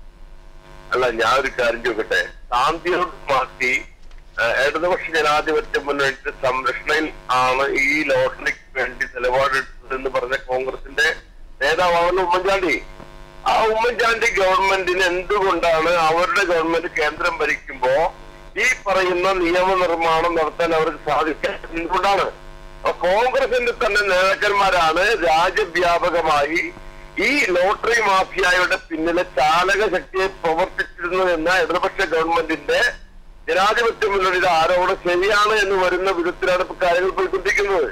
അല്ല, ഞാൻ ഒരു കാര്യം ചോദിക്കട്ടെ. സാന്ത്വനം മാറ്റി ഇടതുപക്ഷ ജനാധിപത്യ മുന്നണിയുടെ സംരക്ഷണയിൽ ആണ് ഈ ലോട്ടറിക്ക് വേണ്ടി നിലപാടെടുത്തതെന്ന് പറഞ്ഞ കോൺഗ്രസിന്റെ നേതാവാണ് ഉമ്മൻചാണ്ടി. ആ ഉമ്മൻചാണ്ടി ഗവൺമെന്റിന് എന്തുകൊണ്ടാണ് അവരുടെ ഗവൺമെന്റ് കേന്ദ്രം ഭരിക്കുമ്പോ ഈ പറയുന്ന നിയമനിർമ്മാണം നടത്താൻ അവർക്ക് സാധിക്കാത്തത് എന്തുകൊണ്ടാണ്? കോൺഗ്രസിന്റെ തന്നെ നേതാക്കന്മാരാണ് രാജ്യവ്യാപകമായി ഈ ലോട്ടറി മാഫിയയുടെ പിന്നിലെ ചാലക ശക്തിയെ പ്രവർത്തിച്ചിരുന്നു എന്ന ഇടതുപക്ഷ ഗവൺമെന്റിന്റെ ജനാധിപത്യ മുന്നണിയുടെ ആരോപണം ശരിയാണ് എന്ന് വരുന്ന വിധത്തിലാണ് ഇപ്പൊ കാര്യങ്ങൾ പോയിക്കൊണ്ടിരിക്കുന്നത്.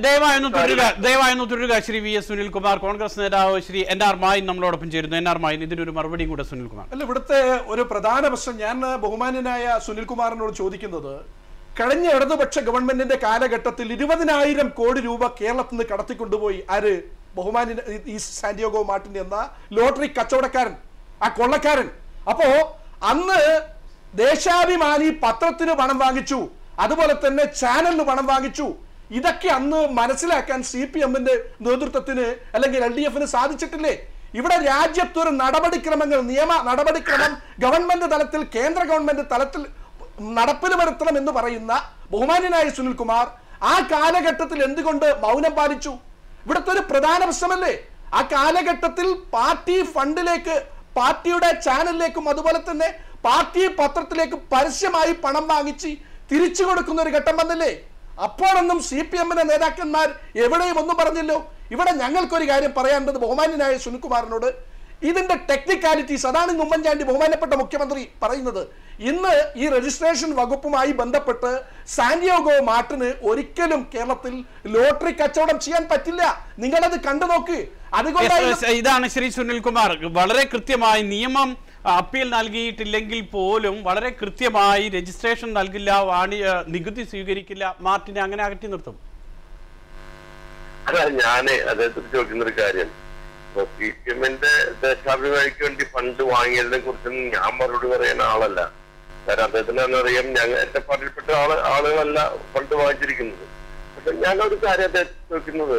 ദയവായൊന്ന് തുടരുക ശ്രീ വി എസ് സുനിൽകുമാർ. കോൺഗ്രസ് നേതാവ് ശ്രീ NR മായിൻ നമ്മളോടൊപ്പം ചേരുന്നു. NR മായിൻ, ഇതിനൊരു മറുപടിയും കൂടെ സുനിൽകുമാർ. അല്ല, ഇവിടുത്തെ ഒരു പ്രധാന പ്രശ്നം ഞാൻ ബഹുമാന്യനായ സുനിൽകുമാറിനോട് ചോദിക്കുന്നത്, കഴിഞ്ഞ ഇടതുപക്ഷ ഗവൺമെന്റിന്റെ കാലഘട്ടത്തിൽ 20,000 കോടി രൂപ കേരളത്തിൽ നിന്ന് കടത്തിക്കൊണ്ടുപോയി ആര്? ബഹുമാന്യ ഈ സാന്റിയാഗോ മാർട്ടിൻ എന്ന ലോട്ടറി കച്ചവടക്കാരൻ, ആ കൊള്ളക്കാരൻ. അപ്പോ അന്ന് ദേശാഭിമാനി പത്രത്തിന് പണം വാങ്ങിച്ചു, അതുപോലെ തന്നെ ചാനലിന് പണം വാങ്ങിച്ചു. ഇതൊക്കെ അന്ന് മനസ്സിലാക്കാൻ CPMന്റെ നേതൃത്വത്തിന് അല്ലെങ്കിൽ LDFന് സാധിച്ചിട്ടില്ലേ? ഇവിടെ രാജ്യത്തൊരു നടപടിക്രമങ്ങൾ, നിയമ നടപടിക്രമം ഗവൺമെന്റ് തലത്തിൽ, കേന്ദ്ര ഗവൺമെന്റ് തലത്തിൽ നടപ്പിൽ വരുത്തണം എന്ന് പറയുന്ന ബഹുമാന്യനായ സുനിൽകുമാർ ആ കാലഘട്ടത്തിൽ എന്തുകൊണ്ട് മൗനം പാലിച്ചു? ഇവിടുത്തെ ഒരു പ്രധാന പ്രശ്നമല്ലേ? ആ കാലഘട്ടത്തിൽ പാർട്ടി ഫണ്ടിലേക്ക്, പാർട്ടിയുടെ ചാനലിലേക്കും അതുപോലെ തന്നെ പാർട്ടി പത്രത്തിലേക്ക് പരസ്യമായി പണം വാങ്ങിച്ച് തിരിച്ചു കൊടുക്കുന്ന ഒരു ഘട്ടം വന്നില്ലേ? അപ്പോഴൊന്നും CPMന്റെ നേതാക്കന്മാർ എവിടെയും ഒന്നും പറഞ്ഞല്ലോ. ഇവിടെ ഞങ്ങൾക്കൊരു കാര്യം പറയാനുള്ളത് ബഹുമാന്യനായ സുനിൽകുമാറിനോട്, ഇതിന്റെ ടെക്നിക്കാലിറ്റീസ്, അതാണ് ഉമ്മൻചാണ്ടി ബഹുമാനപ്പെട്ട മുഖ്യമന്ത്രി പറയുന്നത്. ഇന്ന് ഈ രജിസ്ട്രേഷൻ വകുപ്പുമായി ബന്ധപ്പെട്ട് സാന്റിയാഗോ മാർട്ടിന് ഒരിക്കലും കേരളത്തിൽ ലോട്ടറി കച്ചവടം ചെയ്യാൻ പറ്റില്ല. നിങ്ങളത് കണ്ടു നോക്ക്. അതുകൊണ്ട് ഇതാണ് ശ്രീ സുനിൽകുമാർ, വളരെ കൃത്യമായി നിയമം അപ്പീൽ നൽകിയിട്ടില്ലെങ്കിൽ പോലും വളരെ കൃത്യമായി രജിസ്ട്രേഷൻ നൽകില്ല, നികുതി സ്വീകരിക്കില്ല, മാർട്ടിനെ അങ്ങനെ അകറ്റി നിർത്തും. അല്ല, ഞാന് അദ്ദേഹത്തിന് ചോദിക്കുന്ന ഒരു കാര്യം, CPMന്റെ ദേശാഭിമാനിക്ക് വേണ്ടി ഫണ്ട് വാങ്ങിയതിനെ കുറിച്ചൊന്നും ഞാൻ മറുപടി പറയുന്ന ആളല്ല. കാരണം അദ്ദേഹത്തിന് തന്നെ അറിയാം, എന്റെ പാർട്ടിയിൽപ്പെട്ട ആളുകളല്ല ഫണ്ട് വാങ്ങിച്ചിരിക്കുന്നത്. പക്ഷെ ഞാനൊരു കാര്യം അദ്ദേഹത്തിന് ചോദിക്കുന്നത്,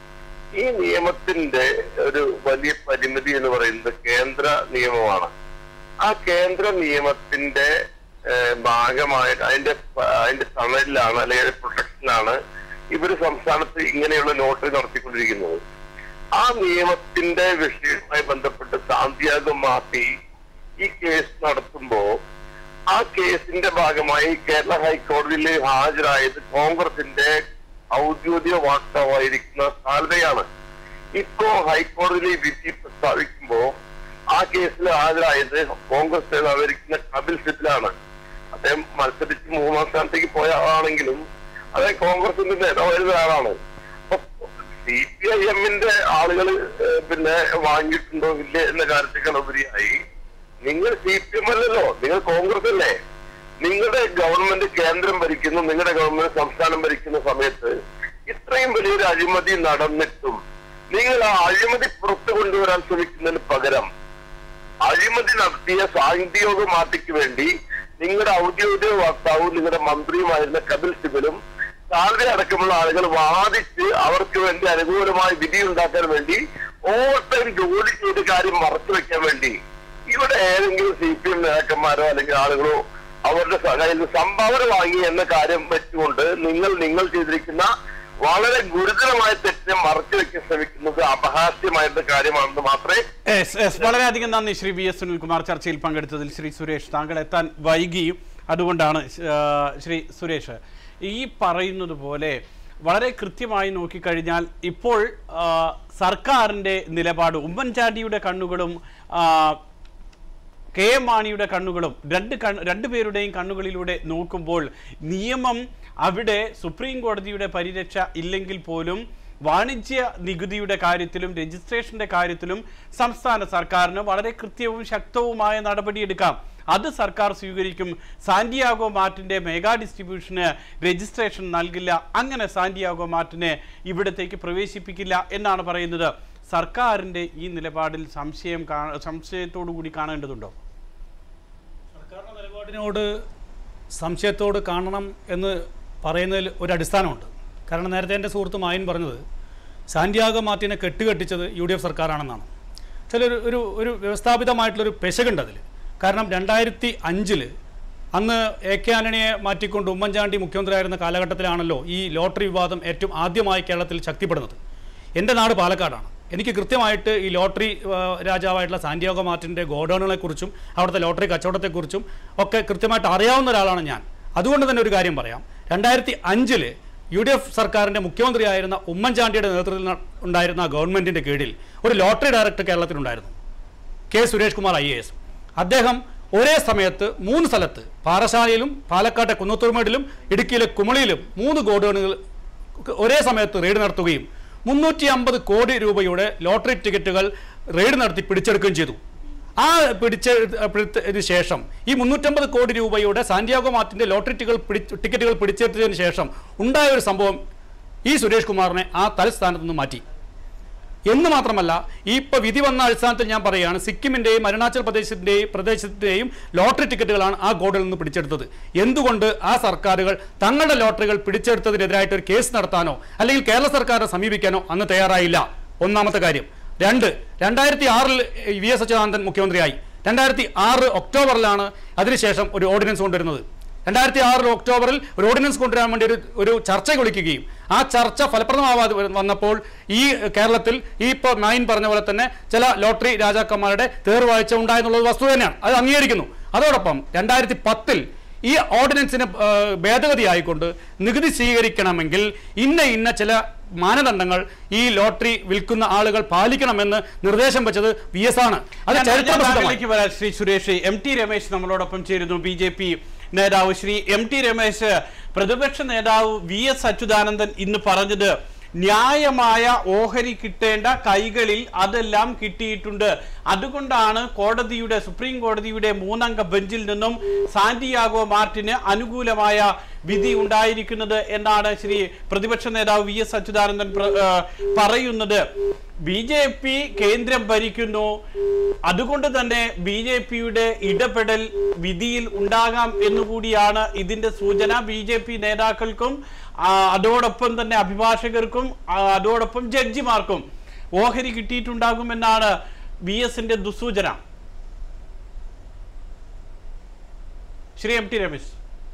ഈ നിയമത്തിന്റെ ഒരു വലിയ പരിമിതി എന്ന് പറയുന്നത് കേന്ദ്ര നിയമമാണ്. ആ കേന്ദ്ര നിയമത്തിന്റെ ഭാഗമായിട്ട് അതിന്റെ തണലിലാണ് അല്ലെങ്കിൽ പ്രൊട്ടക്ഷനിലാണ് ഇവര് സംസ്ഥാനത്ത് ഇങ്ങനെയുള്ള ലോട്ടറി നടത്തിക്കൊണ്ടിരിക്കുന്നത്. ആ നിയമത്തിന്റെ വിഷയവുമായി ബന്ധപ്പെട്ട് സാന്റിയാഗോ മാർട്ടി ഈ കേസ് നടത്തുമ്പോ ആ കേസിന്റെ ഭാഗമായി കേരള ഹൈക്കോടതിയിൽ ഹാജരായത് കോൺഗ്രസിന്റെ ഔദ്യോഗിക വാക്താവായിരിക്കുന്ന സാൽവെയാണ്. ഇപ്പോ ഹൈക്കോടതിയിൽ വിധി പ്രസ്താവിക്കുമ്പോ ആ കേസിൽ ഹാജരായത് കോൺഗ്രസ് നേതാവായിരിക്കുന്ന കപിൽ സിബലാണ്. അദ്ദേഹം മത്സരിച്ച് 3ാം സ്ഥാനത്തേക്ക് പോയ ആളാണെങ്കിലും അദ്ദേഹം കോൺഗ്രസിന്റെ നേതാവായിരുന്ന ആളാണ്. അപ്പൊ CPIMന്റെ ആളുകൾ പിന്നെ വാങ്ങിയിട്ടുണ്ടോ ഇല്ല എന്ന കാര്യത്തേക്കാൾ ഉപരിയായി നിങ്ങൾ CPM അല്ലല്ലോ, നിങ്ങൾ കോൺഗ്രസ് അല്ലേ. നിങ്ങളുടെ ഗവൺമെന്റ് കേന്ദ്രം ഭരിക്കുന്നു, നിങ്ങളുടെ ഗവൺമെന്റ് സംസ്ഥാനം ഭരിക്കുന്ന സമയത്ത് ഇത്രയും വലിയൊരു അഴിമതി നടന്നിട്ടും നിങ്ങൾ ആ അഴിമതി പുറത്തു കൊണ്ടുവരാൻ ശ്രമിക്കുന്നതിന് പകരം അഴിമതി നടത്തിയ സാന്റിയാഗോ മാർട്ടിക്ക് വേണ്ടി നിങ്ങളുടെ ഔദ്യോഗിക വക്താവും നിങ്ങളുടെ മന്ത്രിയുമായിരുന്ന കപിൽ സിബലും സാൽവെ അടക്കമുള്ള ആളുകൾ വാദിച്ച് അവർക്ക് വേണ്ടി അനുകൂലമായ വിധി ഉണ്ടാക്കാൻ വേണ്ടി ഓവർ ടൈം ജോലി ചെയ്ത കാര്യം മറച്ചു വെക്കാൻ വേണ്ടി ഇവിടെ ഏതെങ്കിലും CPM നേതാക്കന്മാരോ അല്ലെങ്കിൽ ആളുകളോ അവരുടെ കയ്യിൽ സംഭാവന വാങ്ങി എന്ന കാര്യം വെച്ചുകൊണ്ട് നിങ്ങൾ ചെയ്തിരിക്കുന്ന വളരെ ഗുരുതരമായ തെറ്റിനെ മറച്ചു വെക്കാൻ ശ്രമിക്കുന്നത് അപഹാസ്യമായിരുന്ന കാര്യമാണെന്ന് മാത്രമേ. വളരെയധികം നന്ദി ശ്രീ വി എസ് സുനിൽകുമാർ. ചർച്ചയിൽ പങ്കെടുത്തതിൽ. ശ്രീ സുരേഷ്, താങ്കൾ എത്താൻ വൈകി, അതുകൊണ്ടാണ്. ശ്രീ സുരേഷ്, ഈ പറയുന്നത് പോലെ വളരെ കൃത്യമായി നോക്കിക്കഴിഞ്ഞാൽ ഇപ്പോൾ സർക്കാരിൻ്റെ നിലപാട്, ഉമ്മൻചാണ്ടിയുടെ കണ്ണുകളും KM മാണിയുടെ കണ്ണുകളും രണ്ടുപേരുടെയും കണ്ണുകളിലൂടെ നോക്കുമ്പോൾ നിയമം അവിടെ സുപ്രീം കോടതിയുടെ പരിരക്ഷ ഇല്ലെങ്കിൽ പോലും വാണിജ്യ നികുതിയുടെ കാര്യത്തിലും രജിസ്ട്രേഷന്റെ കാര്യത്തിലും സംസ്ഥാന സർക്കാരിന് വളരെ കൃത്യവും ശക്തവുമായ നടപടിയെടുക്കാം. അത് സർക്കാർ സ്വീകരിക്കും. സാന്റിയാഗോ മാർട്ടിന്റെ മെഗാ ഡിസ്ട്രിബ്യൂഷന് രജിസ്ട്രേഷൻ നൽകില്ല, അങ്ങനെ സാന്റിയാഗോ മാർട്ടിനെ ഇവിടത്തേക്ക് പ്രവേശിപ്പിക്കില്ല എന്നാണ് പറയുന്നത്. സർക്കാരിന്റെ ഈ നിലപാടിൽ സംശയത്തോടു കൂടി കാണേണ്ടതുണ്ടോ? സർക്കാരിന്റെ നിലപാടിനോട് സംശയത്തോട് കാണണം എന്ന് പറയുന്നതിൽ ഒരു അടിസ്ഥാനമുണ്ട്. കാരണം നേരത്തെ എൻ്റെ സുഹൃത്ത് മായിൻ പറഞ്ഞത് സാന്റിയാഗോ മാർട്ടിനെ കെട്ടുകെട്ടിച്ചത് UDF സർക്കാരാണെന്നാണ്. ഒരു വ്യവസ്ഥാപിതമായിട്ടുള്ളൊരു പെശകുണ്ട് അതിൽ. കാരണം 2005 അന്ന് AK ആന്റണിയെ മാറ്റിക്കൊണ്ട് ഉമ്മൻചാണ്ടി മുഖ്യമന്ത്രിയായിരുന്ന കാലഘട്ടത്തിലാണല്ലോ ഈ ലോട്ടറി വിവാദം ഏറ്റവും ആദ്യമായി കേരളത്തിൽ ശക്തിപ്പെടുന്നത്. എൻ്റെ നാട് പാലക്കാടാണ്. എനിക്ക് കൃത്യമായിട്ട് ഈ ലോട്ടറി രാജാവായിട്ടുള്ള സാന്റിയാഗോ മാർട്ടിൻ്റെ ഗോഡൗണുകളെക്കുറിച്ചും അവിടുത്തെ ലോട്ടറി കച്ചവടത്തെക്കുറിച്ചും ഒക്കെ കൃത്യമായിട്ട് അറിയാവുന്ന ഒരാളാണ് ഞാൻ. അതുകൊണ്ട് തന്നെ ഒരു കാര്യം പറയാം. 2005 UDF സർക്കാരിൻ്റെ മുഖ്യമന്ത്രിയായിരുന്ന ഉമ്മൻചാണ്ടിയുടെ നേതൃത്വത്തിൽ ഉണ്ടായിരുന്ന ഗവൺമെൻറ്റിൻ്റെ കീഴിൽ ഒരു ലോട്ടറി ഡയറക്ടർ കേരളത്തിലുണ്ടായിരുന്നു, K. സുരേഷ് കുമാർ IAS. അദ്ദേഹം ഒരേ സമയത്ത് 3 സ്ഥലത്ത്, പാറശാലയിലും പാലക്കാട്ടെ കുന്നത്തൂർമേടിലും ഇടുക്കിയിലെ കുമളിയിലും 3 ഗോഡൗണുകൾ ഒരേ സമയത്ത് റെയ്ഡ് നടത്തുകയും 350 കോടി രൂപയുടെ ലോട്ടറി ടിക്കറ്റുകൾ റെയ്ഡ് നടത്തി പിടിച്ചെടുക്കുകയും ചെയ്തു. ആ പിടിച്ചെടുത്തതിന് ശേഷം ഈ 350 കോടി രൂപയുടെ സാന്റിയാഗോ മാർട്ടിൻ്റെ ലോട്ടറി ടിക്കറ്റുകൾ പിടിച്ചെടുത്തതിന് ശേഷം ഉണ്ടായ ഒരു സംഭവം ഈ സുരേഷ് കുമാറിനെ ആ തലസ്ഥാനത്ത് നിന്ന് മാറ്റി. എന്ന് മാത്രമല്ല, ഈ ഇപ്പോൾ വിധി വന്ന അടിസ്ഥാനത്തിൽ ഞാൻ പറയുകയാണ്, സിക്കിമിൻ്റെയും അരുണാചൽ പ്രദേശത്തിൻ്റെയും ലോട്ടറി ടിക്കറ്റുകളാണ് ആ ഗോഡൗണിൽ നിന്ന് പിടിച്ചെടുത്തത്. എന്തുകൊണ്ട് ആ സർക്കാരുകൾ തങ്ങളുടെ ലോട്ടറികൾ പിടിച്ചെടുത്തതിനെതിരായിട്ട് ഒരു കേസ് നടത്താനോ അല്ലെങ്കിൽ കേരള സർക്കാരിനെ സമീപിക്കാനോ അന്ന് തയ്യാറായില്ല? ഒന്നാമത്തെ കാര്യം. 2006 VS അച്യുതാനന്ദൻ മുഖ്യമന്ത്രിയായി. 2006 ഒക്ടോബറിലാണ് അതിനുശേഷം ഒരു ഓർഡിനൻസ് കൊണ്ടുവരുന്നത്. 2006 ഒക്ടോബറിൽ ഒരു ഓർഡിനൻസ് കൊണ്ടുവരാൻ വേണ്ടി ഒരു ചർച്ച വിളിക്കുകയും ആ ചർച്ച ഫലപ്രദമാവാതെ വന്നപ്പോൾ ഈ കേരളത്തിൽ ഈ ഇപ്പോൾ മായിൻ പറഞ്ഞ പോലെ തന്നെ ചില ലോട്ടറി രാജാക്കന്മാരുടെ തേർവാഴ്ച ഉണ്ടായെന്നുള്ളത് വസ്തുത തന്നെയാണ്. അത് അംഗീകരിക്കുന്നു. അതോടൊപ്പം 2010 ഈ ഓർഡിനൻസിന് ഭേദഗതി ആയിക്കൊണ്ട് നികുതി സ്വീകരിക്കണമെങ്കിൽ ഇന്ന ചില മാനദണ്ഡങ്ങൾ ഈ ലോട്ടറി വിൽക്കുന്ന ആളുകൾ പാലിക്കണമെന്ന് നിർദ്ദേശം വെച്ചത് VS ആണ്. അത് ചരിത്രത്തിലേക്ക് വരാൻ ശ്രീ സുരേഷ്, MT രമേശ് നമ്മളോടൊപ്പം ചേരുന്നു. BJP നേതാവ് ശ്രീ MT രമേശ്, പ്രതിപക്ഷ നേതാവ് VS അച്യുതാനന്ദൻ ഇന്ന് പറഞ്ഞത് ന്യായമായ ഓഹരി കിട്ടേണ്ട കൈകളിൽ അതെല്ലാം കിട്ടിയിട്ടുണ്ട്, അതുകൊണ്ടാണ് സുപ്രീം കോടതിയുടെ 3-അംഗ ബെഞ്ചിൽ നിന്നും സാന്റിയാഗോ മാർട്ടിന് അനുകൂലമായ വിധി ഉണ്ടായിരിക്കുന്നത് എന്നാണ് ശ്രീ പ്രതിപക്ഷ നേതാവ് VS അച്യുതാനന്ദൻ പറയുന്നത്. BJP കേന്ദ്രം ഭരിക്കുന്നു, അതുകൊണ്ട് തന്നെ BJPയുടെ ഇടപെടൽ വിധിയിൽ ഉണ്ടാകാം എന്നുകൂടിയാണ് ഇതിന്റെ സൂചന. BJP നേതാക്കൾക്കും അതോടൊപ്പം തന്നെ അഭിഭാഷകർക്കും അതോടൊപ്പം ജഡ്ജിമാർക്കും ഓഹരി കിട്ടിയിട്ടുണ്ടാകുമെന്നാണ് VSന്റെ ദുസൂചന. Shri MT Ramesh,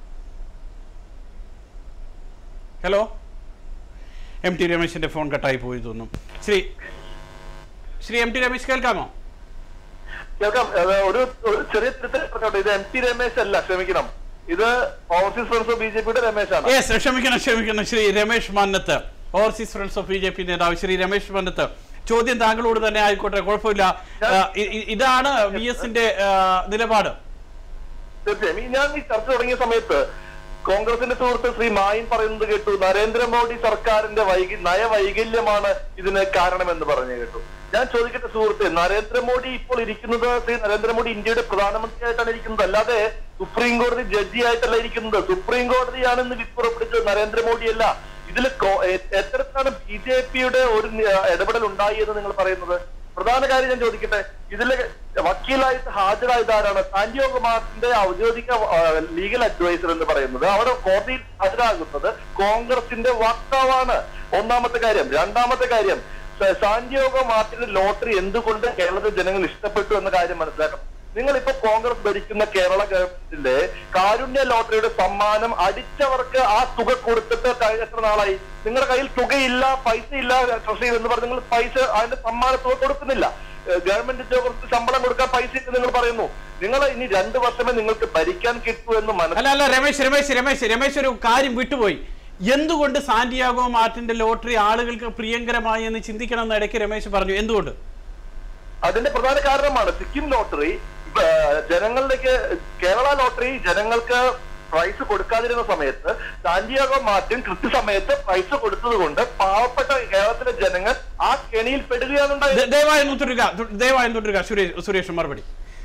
hello. MT രമേശിന്റെ ഫോൺ കട്ടായി പോയി തോന്നുന്നു. ശ്രീ MT രമേശ് കേൾക്കാമോ? കേൾക്കാം. ഒരു ചെറിയ തിരുത്തൽ. ഇത് MT രമേശ് അല്ല, ക്ഷമിക്കണം, ഇത് ഓവർസീസ് ഫ്രണ്ട്സ് ഓഫ് BJPയുടെ രമേശാണ്. ക്ഷമിക്കണം Shri Ramesh Mannath, overseas friends of BJP നേതാവ് ശ്രീ രമേശ് മന്നത്ത്. ചോദ്യം താങ്കളോട് തന്നെ ആയിക്കോട്ടെ, കുഴപ്പമില്ല. ഇതാണ് VSന്റെ നിലപാട്. തീർച്ചയായും ഞാൻ ഈ ചർച്ച തുടങ്ങിയ സമയത്ത് കോൺഗ്രസിന്റെ സുഹൃത്ത് ശ്രീ മായിൻ പറയുന്നത് കേട്ടു, നരേന്ദ്രമോദി സർക്കാരിന്റെ നയവൈകല്യമാണ് ഇതിന് കാരണമെന്ന് പറഞ്ഞു കേട്ടു. ഞാൻ ചോദിക്കട്ടെ സുഹൃത്തെ, നരേന്ദ്രമോദി ഇപ്പോൾ ഇരിക്കുന്നത്, ശ്രീ നരേന്ദ്രമോദി ഇന്ത്യയുടെ പ്രധാനമന്ത്രിയായിട്ടാണ് ഇരിക്കുന്നത്, അല്ലാതെ സുപ്രീം കോടതി ജഡ്ജി ആയിട്ടല്ല ഇരിക്കുന്നത്. സുപ്രീം കോടതിയാണ് ഇന്ന് വിധി പുറപ്പെടുവിച്ചത്, നരേന്ദ്രമോദിയല്ല. ഇതിൽ എത്തരത്തിലാണ് BJPയുടെ ഒരു ഇടപെടൽ ഉണ്ടായി എന്ന് നിങ്ങൾ പറയുന്നത്? പ്രധാന കാര്യം ഞാൻ ചോദിക്കട്ടെ, ഇതിലെ വക്കീലായിട്ട് ഹാജരായതാരാണ്? സാന്റിയാഗോ മാർട്ടിന്റെ ഔദ്യോഗിക ലീഗൽ അഡ്വൈസർ എന്ന് പറയുന്നത്, അവിടെ കോടതിയിൽ ഹാജരാകുന്നത് കോൺഗ്രസിന്റെ വക്താവാണ്. ഒന്നാമത്തെ കാര്യം. രണ്ടാമത്തെ കാര്യം, സാന്റിയാഗോ മാർട്ടിന്റെ ലോട്ടറി എന്തുകൊണ്ട് കേരളത്തിലെ ജനങ്ങൾ ഇഷ്ടപ്പെട്ടു എന്ന കാര്യം മനസ്സിലാക്കണം. നിങ്ങളിപ്പോ കോൺഗ്രസ് ഭരിക്കുന്ന കേരള ഗവൺമെന്റിന്റെ കാരുണ്യ ലോട്ടറിയുടെ സമ്മാനം അടിച്ചവർക്ക് ആ തുക കൊടുത്തിട്ട് എത്ര നാളായി? നിങ്ങളുടെ കയ്യിൽ തുകയില്ല, പൈസ ഇല്ല ട്രഷറി എന്ന് പറഞ്ഞ് നിങ്ങൾ പൈസ അതിന്റെ സമ്മാന തുക കൊടുക്കുന്നില്ല. ഗവൺമെന്റ് ഉദ്യോഗസ്ഥർക്ക് ശമ്പളം കൊടുക്കാൻ പൈസ ഇട്ട് നിങ്ങൾ പറയുന്നു. നിങ്ങൾ ഇനി 2 വർഷമേ നിങ്ങൾക്ക് ഭരിക്കാൻ കിട്ടൂ എന്ന് മനസ്സിലായി. രമേശ് ഒരു കാര്യം വിട്ടുപോയി. എന്തുകൊണ്ട് സാന്റിയാഗോ മാർട്ടിന്റെ ലോട്ടറി ആളുകൾക്ക് പ്രിയങ്കരമായി എന്ന് ചിന്തിക്കണം എന്ന് ഇടയ്ക്ക് രമേശ് പറഞ്ഞു. എന്തുകൊണ്ട്? അതിന്റെ പ്രധാന കാരണമാണ് സിക്കിം ലോട്ടറി ജനങ്ങളിലേക്ക്, കേരള ലോട്ടറി ജനങ്ങൾക്ക് പ്രൈസ് കൊടുക്കാതിരുന്ന സമയത്ത് സാന്റിയാഗോ മാർട്ടിൻ കൃത്യസമയത്ത് പ്രൈസ് കൊടുത്തത് കൊണ്ട് പാവപ്പെട്ട കേരളത്തിലെ ജനങ്ങൾ ആ കെണിയിൽ പെടുകയാണുണ്ടായത്. ദയവായി തുടരുക സുരേഷ് മറുപടി.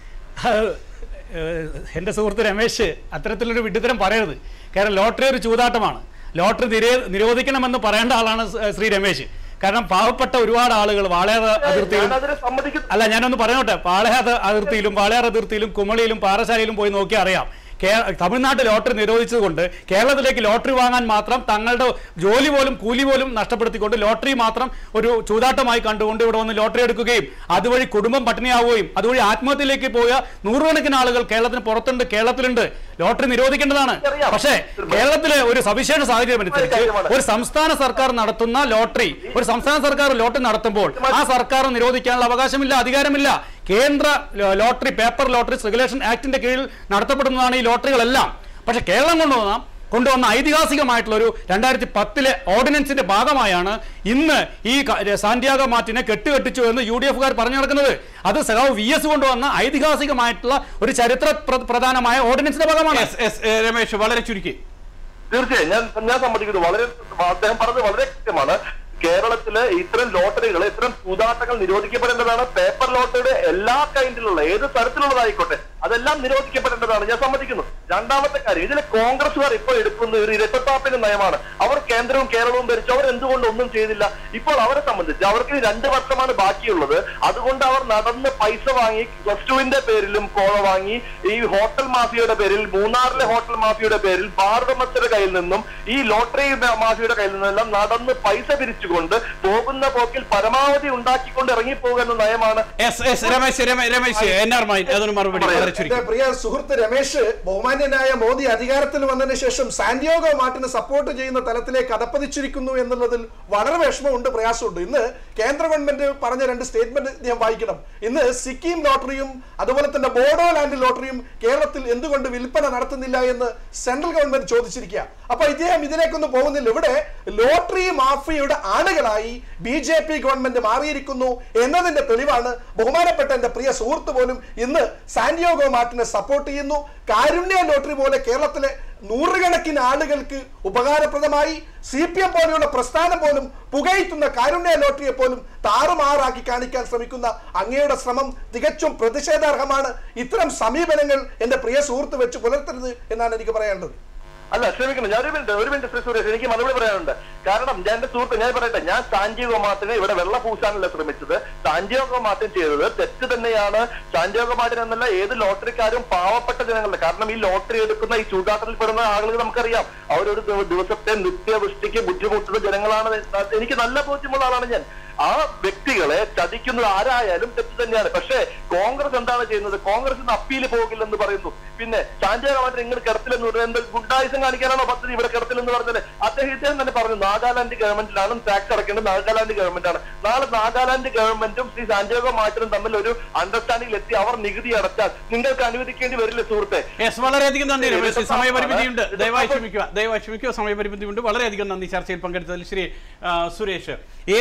എൻ്റെ സുഹൃത്ത് രമേശ് അത്തരത്തിലൊരു വിഡ്ഢിത്തരം പറയരുത്. കാരണം ലോട്ടറി ഒരു ചൂതാട്ടമാണ്. ലോട്ടറി നിരോധിക്കണമെന്ന് പറയേണ്ട ആളാണ് ശ്രീ രമേശ്. കാരണം പാവപ്പെട്ട ഒരുപാട് ആളുകൾ വാളയാർ അതിർത്തിയിലും അല്ല, ഞാനൊന്ന് പറഞ്ഞോട്ടെ, വാളയാർ അതിർത്തിയിലും കുമളിയിലും പാറശാലയിലും പോയി നോക്കി അറിയാം. തമിഴ്നാട്ടിൽ ലോട്ടറി നിരോധിച്ചതുകൊണ്ട് കേരളത്തിലേക്ക് ലോട്ടറി വാങ്ങാൻ മാത്രം തങ്ങളുടെ ജോലി പോലും കൂലി പോലും നഷ്ടപ്പെടുത്തിക്കൊണ്ട് ലോട്ടറി മാത്രം ഒരു ചൂതാട്ടമായി കണ്ടുകൊണ്ട് ഇവിടെ വന്ന് ലോട്ടറി എടുക്കുകയും അതുവഴി കുടുംബം പട്ടിണിയാവുകയും അതുവഴി ആത്മഹത്യയിലേക്ക് പോയ നൂറുകണക്കിന് ആളുകൾ കേരളത്തിന് പുറത്തുണ്ട്, കേരളത്തിലുണ്ട്. ലോട്ടറി നിരോധിക്കേണ്ടതാണ്. പക്ഷേ കേരളത്തിലെ ഒരു സവിശേഷ സാഹചര്യം അനുസരിച്ച് ഒരു സംസ്ഥാന സർക്കാർ നടത്തുന്ന ലോട്ടറി നടത്തുമ്പോൾ ആ സർക്കാർ നിരോധിക്കാനുള്ള അവകാശമില്ല, അധികാരമില്ല. കേന്ദ്ര ലോട്ടറി പേപ്പർ ലോട്ടറീസ് റെഗുലേഷൻ ആക്ടിന്റെ കീഴിൽ നടത്തപ്പെടുന്നതാണ് ഈ ലോട്ടറികളെല്ലാം. പക്ഷെ കേരളം കൊണ്ടുവന്ന ഐതിഹാസികമായിട്ടുള്ള ഒരു 2010 ഓർഡിനൻസിന്റെ ഭാഗമായാണ് ഇന്ന് ഈ സാന്റിയാഗോ മാർട്ടിനെ കെട്ടുകെട്ടിച്ചു എന്ന് UDF പറഞ്ഞു നടക്കുന്നത്. അത് സഖാവ് VS കൊണ്ടുവന്ന ഐതിഹാസികമായിട്ടുള്ള ഒരു ചരിത്ര പ്രധാനമായ ഓർഡിനൻസിന്റെ ഭാഗമാണ്. രമേശ് വളരെ ചുരുക്കി. തീർച്ചയായും ഞാൻ സമ്മതിക്കുന്നു. അദ്ദേഹം പറഞ്ഞത് വളരെ കൃത്യമാണ്. കേരളത്തില് ഇത്തരം ലോട്ടറികൾ, ഇത്തരം ചൂതാട്ടങ്ങൾ നിരോധിക്കപ്പെടേണ്ടതാണ്. പേപ്പർ ലോട്ടറിയുടെ എല്ലാ കൈൻഡിലുള്ള ഏത് തരത്തിലുള്ളതായിക്കോട്ടെ അതെല്ലാം നിരോധിക്കപ്പെടേണ്ടതാണ്. ഞാൻ സമ്മതിക്കുന്നു. രണ്ടാമത്തെ കാര്യം, ഇതിലെ കോൺഗ്രസുകാർ ഇപ്പോൾ എടുക്കുന്ന ഒരു ഇരട്ടത്താപ്പിന്റെ നയമാണ്. അവർ കേന്ദ്രവും കേരളവും ഭരിച്ചു, അവർ എന്തുകൊണ്ട് ഒന്നും ചെയ്തില്ല? ഇപ്പോൾ അവരെ സംബന്ധിച്ച് അവർക്ക് 2 വർഷമാണ് ബാക്കിയുള്ളത്. അതുകൊണ്ട് അവർ നടന്ന് പൈസ വാങ്ങി, +2ന്റെ പേരിലും കോഴ വാങ്ങി, ഈ ഹോട്ടൽ മാഫിയയുടെ പേരിൽ, മൂന്നാറിലെ ഹോട്ടൽ മാഫിയയുടെ പേരിൽ, ഭാരതമച്ചയുടെ കയ്യിൽ നിന്നും ഈ ലോട്ടറി മാഫിയയുടെ കയ്യിൽ നിന്നെല്ലാം നടന്ന് പൈസ പിരിച്ചുകൊണ്ട് പോകുന്ന പോക്കിൽ പരമാവധി ഉണ്ടാക്കിക്കൊണ്ട് ഇറങ്ങിപ്പോകുക എന്ന നയമാണ്. പ്രിയ സുഹൃത്ത് രമേശ്, ബഹുമാന്യനായ മോദി അധികാരത്തിൽ വന്നതിന് ശേഷം സാന്റിയാഗോ മാർട്ടിനെ സപ്പോർട്ട് ചെയ്യുന്ന തലത്തിലേക്ക് അധപ്പതിച്ചിരിക്കുന്നു എന്നുള്ളതിൽ വളരെ വിഷമമുണ്ട്, പ്രയാസമുണ്ട്. ഇന്ന് കേന്ദ്ര ഗവൺമെന്റ് പറഞ്ഞ 2 സ്റ്റേറ്റ്മെന്റ് ഞാൻ വായിക്കണം. ഇന്ന് സിക്കിം ലോട്ടറിയും അതുപോലെ തന്നെ ബോഡോലാൻഡ് ലോട്ടറിയും കേരളത്തിൽ എന്തുകൊണ്ട് വിൽപ്പന നടത്തുന്നില്ല എന്ന് സെൻട്രൽ ഗവൺമെന്റ് ചോദിച്ചിരിക്കുക. അപ്പൊ ഇദ്ദേഹം ഇതിലേക്കൊന്നും പോകുന്നില്ല. ഇവിടെ ലോട്ടറി മാഫിയയുടെ ആളുകളായി BJP ഗവൺമെന്റ് മാറിയിരിക്കുന്നു എന്നതിന്റെ തെളിവാണ് ബഹുമാനപ്പെട്ട എന്റെ പ്രിയ സുഹൃത്ത് പോലും ഇന്ന് സാന്റിയാഗോ മാർട്ടിനെ സപ്പോർട്ട് ചെയ്യുന്നു. കാരുണ്യ ലോട്ടറി പോലെ കേരളത്തിലെ നൂറുകണക്കിന് ആളുകൾക്ക് ഉപകാരപ്രദമായി CPM പോലെയുള്ള പ്രസ്ഥാനം പോലും പുകയറ്റുന്ന കാരുണ്യ ലോട്ടറിയെ പോലും താറുമാറാക്കി കാണിക്കാൻ ശ്രമിക്കുന്ന അങ്ങയുടെ ശ്രമം തികച്ചും പ്രതിഷേധാർഹമാണ്. ഇത്തരം സമീപനങ്ങൾ എന്റെ പ്രിയ സുഹൃത്ത് വെച്ച് പുലർത്തരുത് എന്നാണ് എനിക്ക് പറയാനുള്ളത്. അല്ല, ക്ഷമിക്കണം, ഞാൻ ഒരു മിനിറ്റ് ശ്രീ സുരേഷ്, എനിക്ക് മറുപടി പറയാനുണ്ട്. കാരണം എന്റെ സാന്റിയാഗോ ഞാൻ സാന്റിയാഗോ മാർട്ടിനെ ഇവിടെ വെള്ള പൂശാനല്ല ശ്രമിച്ചത്. സാന്റിയാഗോ മാർട്ടിൻ ചെയ്തത് തെറ്റ് തന്നെയാണ്. സാന്റിയാഗോ മാർട്ടിൻ എന്നല്ല, ഏത് ലോട്ടറിക്കാരും പാവപ്പെട്ട ജനങ്ങളുടെ, കാരണം ഈ ലോട്ടറി എടുക്കുന്ന ഈ ചൂതാട്ടത്തിൽ പെടുന്ന ആളുകൾ നമുക്കറിയാം. അവരൊരു ദിവസത്തെ നിത്യവൃഷ്ടിക്ക് ബുദ്ധിമുട്ടുന്ന ജനങ്ങളാണ്. എനിക്ക് നല്ല ബോധ്യമുള്ള ആളാണ് ഞാൻ. ആ വ്യക്തികളെ ചതിക്കുന്നത് ആരായാലും തെറ്റ് തന്നെയാണ്. പക്ഷേ കോൺഗ്രസ് എന്താണ് ചെയ്യുന്നത്? കോൺഗ്രസിന് അപ്പീൽ പോകില്ലെന്ന് പറയുന്നു. പിന്നെ സാന്റിയാഗോ മാർട്ടിൻ ഇങ്ങനെ കിടത്തില്ലെന്ന് പറയുന്നത് ഗുണ്ടായുസം കാണിക്കാനാണോ പദ്ധതി? ഇവിടെ കിടത്തില്ലെന്ന് പറഞ്ഞത് അദ്ദേഹം തന്നെ പറഞ്ഞു, നാഗാലാൻഡ് ഗവൺമെന്റിലാണ് ടാക്സ് അടക്കേണ്ടത്, നാഗാലാൻഡ് ഗവൺമെന്റാണ്. നാളെ നാഗാലാൻഡ് ഗവൺമെന്റും ശ്രീ സാന്റിയാഗോ മാർട്ടിനും തമ്മിൽ ഒരു അണ്ടർസ്റ്റാൻഡിംഗിൽ എത്തി അവർ നികുതി അടച്ചാൽ നിങ്ങൾക്ക് അനുവദിക്കേണ്ടി വരില്ല സുഹൃത്തെ. വളരെയധികം നന്ദി. സമയപരിമിതിയുണ്ട്, ദയവായി ക്ഷമിക്കുക, സമയപരിമിതിയുണ്ട്. വളരെയധികം നന്ദി ചർച്ചയിൽ പങ്കെടുത്തതിൽ. ശ്രീ സുരേഷ്,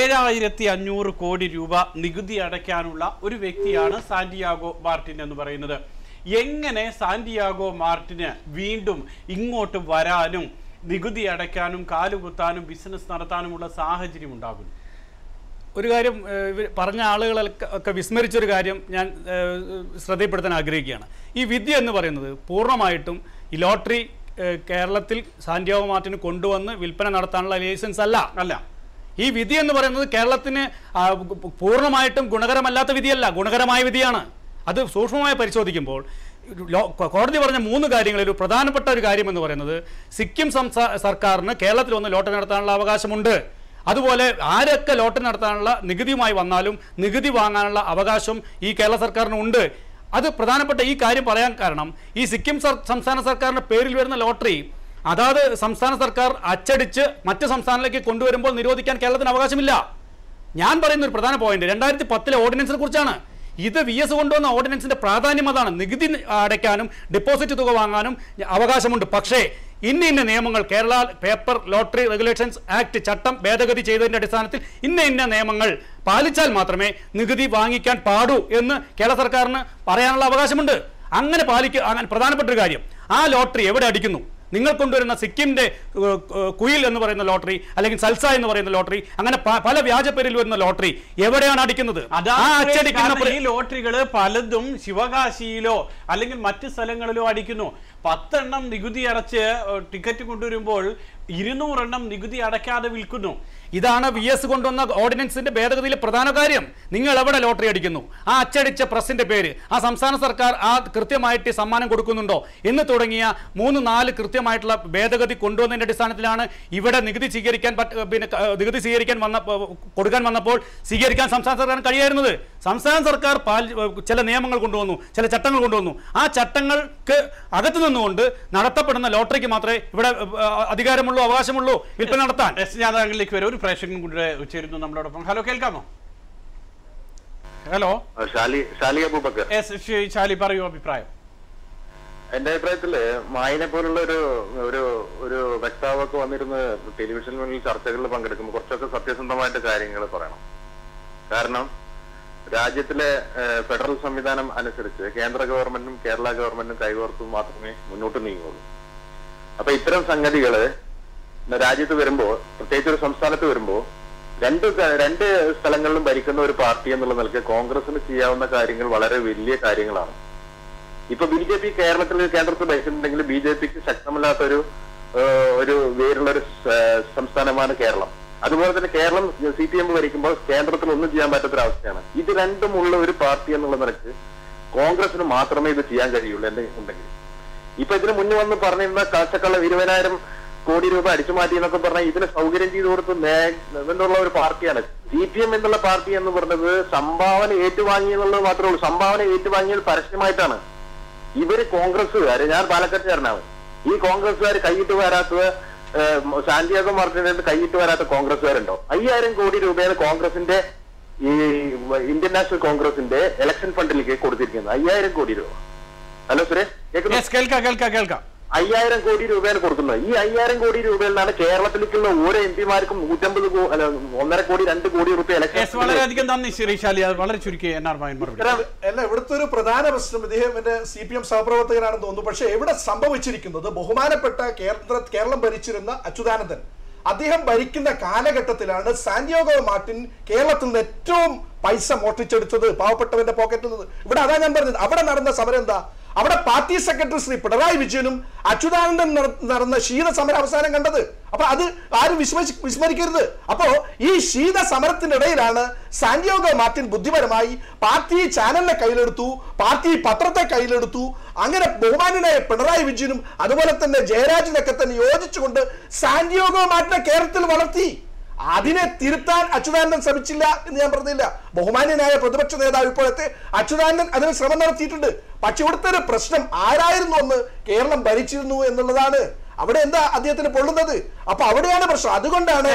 7500 കോടി രൂപ നികുതി അടയ്ക്കാനുള്ള ഒരു വ്യക്തിയാണ് സാന്റിയാഗോ മാർട്ടിൻ എന്ന് പറയുന്നത്. എങ്ങനെ സാന്റിയാഗോ മാർട്ടിന് വീണ്ടും ഇങ്ങോട്ട് വരാനും നികുതി അടയ്ക്കാനും കാലുകുത്താനും ബിസിനസ് നടത്താനുമുള്ള സാഹചര്യം ഉണ്ടാകും? ഒരു കാര്യം പറഞ്ഞ ആളുകളൊക്കെ വിസ്മരിച്ചൊരു കാര്യം ഞാൻ ശ്രദ്ധപ്പെടുത്താൻ ആഗ്രഹിക്കുകയാണ്. ഈ വിദ്യ എന്ന് പറയുന്നത് പൂർണ്ണമായിട്ടും ഈ ലോട്ടറി കേരളത്തിൽ സാന്റിയാഗോ മാർട്ടിന് കൊണ്ടുവന്ന് വിൽപ്പന നടത്താനുള്ള ലൈസൻസ് അല്ല. ഈ വിധി എന്ന് പറയുന്നത് കേരളത്തിന് പൂർണ്ണമായിട്ടും ഗുണകരമല്ലാത്ത വിധിയല്ല, ഗുണകരമായ വിധിയാണ്. അത് സൂക്ഷ്മമായി പരിശോധിക്കുമ്പോൾ കോടതി പറഞ്ഞ 3 കാര്യങ്ങളിൽ ഒരു പ്രധാനപ്പെട്ട ഒരു കാര്യം എന്ന് പറയുന്നത്, സിക്കിം സർക്കാരിന് കേരളത്തിൽ വന്ന് ലോട്ടറി നടത്താനുള്ള അവകാശമുണ്ട്. അതുപോലെ ആരൊക്കെ ലോട്ടറി നടത്താനുള്ള നികുതിയുമായി വന്നാലും നികുതി വാങ്ങാനുള്ള അവകാശം ഈ കേരള സർക്കാരിനുണ്ട്. അത് പ്രധാനപ്പെട്ട ഈ കാര്യം പറയാൻ കാരണം, ഈ സിക്കിം സംസ്ഥാന സർക്കാരിൻ്റെ പേരിൽ വരുന്ന ലോട്ടറി അതാത് സംസ്ഥാന സർക്കാർ അച്ചടിച്ച് മറ്റ് സംസ്ഥാനങ്ങളിലേക്ക് കൊണ്ടുവരുമ്പോൾ നിരോധിക്കാൻ കേരളത്തിന് അവകാശമില്ല. ഞാൻ പറയുന്ന ഒരു പ്രധാന പോയിന്റ് 2010 ഓർഡിനൻസിനെ കുറിച്ചാണ്. ഇത് VS കൊണ്ടുവന്ന ഓർഡിനൻസിന്റെ പ്രാധാന്യം അതാണ്. നികുതി അടയ്ക്കാനും ഡെപ്പോസിറ്റ് തുക വാങ്ങാനും അവകാശമുണ്ട്. പക്ഷേ ഇന്ന നിയമങ്ങൾ, Kerala paper lottery regulations act ചട്ടം ഭേദഗതി ചെയ്തതിന്റെ അടിസ്ഥാനത്തിൽ ഇന്ന നിയമങ്ങൾ പാലിച്ചാൽ മാത്രമേ നികുതി വാങ്ങിക്കാൻ പാടൂ എന്ന് കേരള സർക്കാരിന് പറയാനുള്ള അവകാശമുണ്ട്. അങ്ങനെ പ്രധാനപ്പെട്ട ഒരു കാര്യം, ആ ലോട്ടറി എവിടെ അടിക്കുന്നു? നിങ്ങൾ കൊണ്ടുവരുന്ന സിക്കിമിന്റെ കുയിൽ എന്ന് പറയുന്ന ലോട്ടറി, അല്ലെങ്കിൽ സൽസ എന്ന് പറയുന്ന ലോട്ടറി, അങ്ങനെ പല വ്യാജ പേരിൽ വരുന്ന ലോട്ടറി എവിടെയാണ് അടിക്കുന്നത്? ഈ ലോട്ടറികള് പലതും ശിവകാശിയിലോ അല്ലെങ്കിൽ മറ്റു സ്ഥലങ്ങളിലോ അടിക്കുന്നു. 10 എണ്ണം നികുതി അടച്ച് ടിക്കറ്റ് കൊണ്ടുവരുമ്പോൾ 200 എണ്ണം നികുതി അടയ്ക്കാതെ വിൽക്കുന്നു. ഇതാണ് VS കൊണ്ടുവന്ന ഓർഡിനൻസിന്റെ ഭേദഗതിയിലെ പ്രധാന കാര്യം. നിങ്ങൾ എവിടെ ലോട്ടറി അടിക്കുന്നു? ആ അച്ചടിച്ച പ്രസിന്റെ പേര് ആ സംസ്ഥാന സർക്കാർ ആ കൃത്യമായിട്ട് സമ്മാനം കൊടുക്കുന്നുണ്ടോ എന്ന് തുടങ്ങിയ 3-4 കൃത്യമായിട്ടുള്ള ഭേദഗതി കൊണ്ടുവന്നതിന്റെ അടിസ്ഥാനത്തിലാണ് ഇവിടെ നികുതി സ്വീകരിക്കാൻ കൊടുക്കാൻ വന്നപ്പോൾ സ്വീകരിക്കാൻ സംസ്ഥാന സർക്കാരിന് കഴിയായിരുന്നത്. സംസ്ഥാന സർക്കാർ ചില നിയമങ്ങൾ കൊണ്ടുവന്നു, ചില ചട്ടങ്ങൾ കൊണ്ടുവന്നു. ആ ചട്ടങ്ങൾക്ക് അകത്തു നിന്നുകൊണ്ട് നടത്തപ്പെടുന്ന ലോട്ടറിക്ക് മാത്രമേ ഇവിടെ അധികാരമുള്ളൂ, അവകാശമുള്ളൂ വിൽപ്പന നടത്താൻ. ഞാൻ താങ്കളിലേക്ക് വരും. ഒരു പ്രേക്ഷകൻ കൂടെ ചേരുന്നു നമ്മളോടൊപ്പം. ഹലോ, കേൾക്കാമോ? ഹലോ, ഷാലി പറയൂ അഭിപ്രായം. എന്റെ അഭിപ്രായത്തില് മായിനെ പോലുള്ള ഒരു വക്താവൊക്കെ വന്നിരുന്ന് ടെലിവിഷന് മുന്നിൽ ചർച്ചകളിൽ പങ്കെടുക്കുമ്പോൾ കുറച്ചൊക്കെ സത്യസന്ധമായിട്ട് കാര്യങ്ങൾ പറയണം. കാരണം രാജ്യത്തിലെ ഫെഡറൽ സംവിധാനം അനുസരിച്ച് കേന്ദ്ര ഗവൺമെന്റും കേരള ഗവൺമെന്റും കൈകോർത്തും മാത്രമേ മുന്നോട്ട് നീങ്ങുള്ളൂ. അപ്പൊ ഇത്തരം സംഗതികള് രാജ്യത്ത് വരുമ്പോ, പ്രത്യേകിച്ച് ഒരു സംസ്ഥാനത്ത് വരുമ്പോ, രണ്ട് സ്ഥലങ്ങളിലും ഭരിക്കുന്ന ഒരു പാർട്ടി എന്നുള്ള നിലയ്ക്ക് കോൺഗ്രസിന് ചെയ്യാവുന്ന കാര്യങ്ങൾ വളരെ വലിയ കാര്യങ്ങളാണ്. ഇപ്പൊ BJP കേന്ദ്രത്തിൽ ഭരിച്ചിട്ടുണ്ടെങ്കിൽ BJPക്ക് ശക്തമല്ലാത്തൊരു വേറുള്ളൊരു സംസ്ഥാനമാണ് കേരളം. അതുപോലെ തന്നെ കേരളം CPM ഭരിക്കുമ്പോൾ കേന്ദ്രത്തിൽ ഒന്നും ചെയ്യാൻ പറ്റാത്തൊരവസ്ഥയാണ്. ഇത് രണ്ടുമുള്ള ഒരു പാർട്ടി എന്നുള്ള നിലയ്ക്ക് കോൺഗ്രസിന് മാത്രമേ ഇത് ചെയ്യാൻ കഴിയുള്ളൂ ഉണ്ടെങ്കിൽ. ഇപ്പൊ ഇതിന് മുന്നേ വന്ന് പറഞ്ഞിരുന്ന കാഴ്ചക്കള്ള 20,000 കോടി രൂപ അടിച്ചു മാറ്റി എന്നൊക്കെ പറഞ്ഞാൽ ഇതിന് സൗകര്യം ചെയ്തു കൊടുത്ത് എന്നുള്ള ഒരു പാർട്ടിയാണ് CPM എന്നുള്ള പാർട്ടി എന്ന് പറഞ്ഞത്. സംഭാവന ഏറ്റുവാങ്ങി എന്നുള്ളത് മാത്രമേ ഉള്ളൂ. സംഭാവന ഏറ്റുവാങ്ങിയത് പരസ്യമായിട്ടാണ്. ഇവര് കോൺഗ്രസ്സുകാര്, ഞാൻ പാലക്കാട്ടുകാരനാണ്, ഈ കോൺഗ്രസ്സുകാർ കൈയിട്ട് വരാത്തത് സാന്റിയാഗോ മാർട്ടിനേറ്റ് കൈയിട്ട് വരാത്ത കോൺഗ്രസ്സുകാരുണ്ടോ? 5,000 കോടി രൂപയാണ് കോൺഗ്രസിന്റെ ഈ ഇന്ത്യൻ നാഷണൽ കോൺഗ്രസിന്റെ ഇലക്ഷൻ ഫണ്ടിലേക്ക് കൊടുത്തിരിക്കുന്നത്. 5,000 കോടി രൂപ. ഹലോ സുരേഷ്, കേൾക്കാം. 5,000 കോടി രൂപയാണ് കൊടുക്കുന്നത്. ഈ 5,000 കോടി രൂപയിൽ നിന്നാണ് കേരളത്തിലേക്കുള്ള ഓരോ MP-മാർക്കും 1.5 കോടി 2 കോടി രൂപ ഇലക്ഷൻ. വളരെയധികം നന്ദി ശ്രീശാലി. അത് വളരെ ചുരുക്കി അല്ല, ഇവിടുത്തെ ഒരു പ്രധാന പ്രശ്നം, ഇദ്ദേഹം എന്റെ CPM സഹപ്രവർത്തകനാണെന്ന് തോന്നുന്നു. പക്ഷേ ഇവിടെ സംഭവിച്ചിരിക്കുന്നത്, ബഹുമാനപ്പെട്ട കേരളം ഭരിച്ചിരുന്ന അച്യുതാനന്ദൻ അദ്ദേഹം ഭരിക്കുന്ന കാലഘട്ടത്തിലാണ് സാന്റിയാഗോ മാർട്ടിൻ കേരളത്തിൽ നിന്ന് ഏറ്റവും പൈസ മോഷ്ടിച്ചെടുത്തത് പാവപ്പെട്ടവന്റെ പോക്കറ്റിൽ നിന്ന്. ഇവിടെ അതാ ഞാൻ പറഞ്ഞത്. അവിടെ നടന്ന സമരം എന്താ? അവിടെ പാർട്ടി സെക്രട്ടറി ശ്രീ പിണറായി വിജയനും അച്യുതാനന്ദൻ നടന്ന ശീത സമരം അവസാനം കണ്ടത്. അപ്പൊ അത് ആരും വിസ്മരിക്കരുത്. അപ്പോ ഈ ശീത സമരത്തിനിടയിലാണ് സാന്റിയാഗോ മാർട്ടിൻ ബുദ്ധിപരമായി പാർട്ടി ചാനലിനെ കയ്യിലെടുത്തു, പാർട്ടി പത്രത്തെ കയ്യിലെടുത്തു. അങ്ങനെ ബഹുമാന്യനായ പിണറായി വിജയനും അതുപോലെ തന്നെ ജയരാജനൊക്കെ തന്നെ യോജിച്ചുകൊണ്ട് സാന്റിയാഗോ മാർട്ടിനെ കേരളത്തിൽ വളർത്തി. അതിനെ തിരുത്താൻ അച്യുതാനന്ദൻ ശ്രമിച്ചില്ല എന്ന് ഞാൻ പറഞ്ഞില്ല. ബഹുമാന്യനായ പ്രതിപക്ഷ നേതാവ് ഇപ്പോഴത്തെ അച്യുതാനന്ദൻ അതിന് ശ്രമം നടത്തിയിട്ടുണ്ട്. പക്ഷെ ഇവിടുത്തെ ഒരു പ്രശ്നം ആരായിരുന്നു എന്ന് കേരളം ഭരിച്ചിരുന്നു എന്നുള്ളതാണ്. അവിടെ എന്താ അദ്ദേഹത്തിന് പൊള്ളുന്നത്? അപ്പൊ അവിടെയാണ് പ്രശ്നം. അതുകൊണ്ടാണ്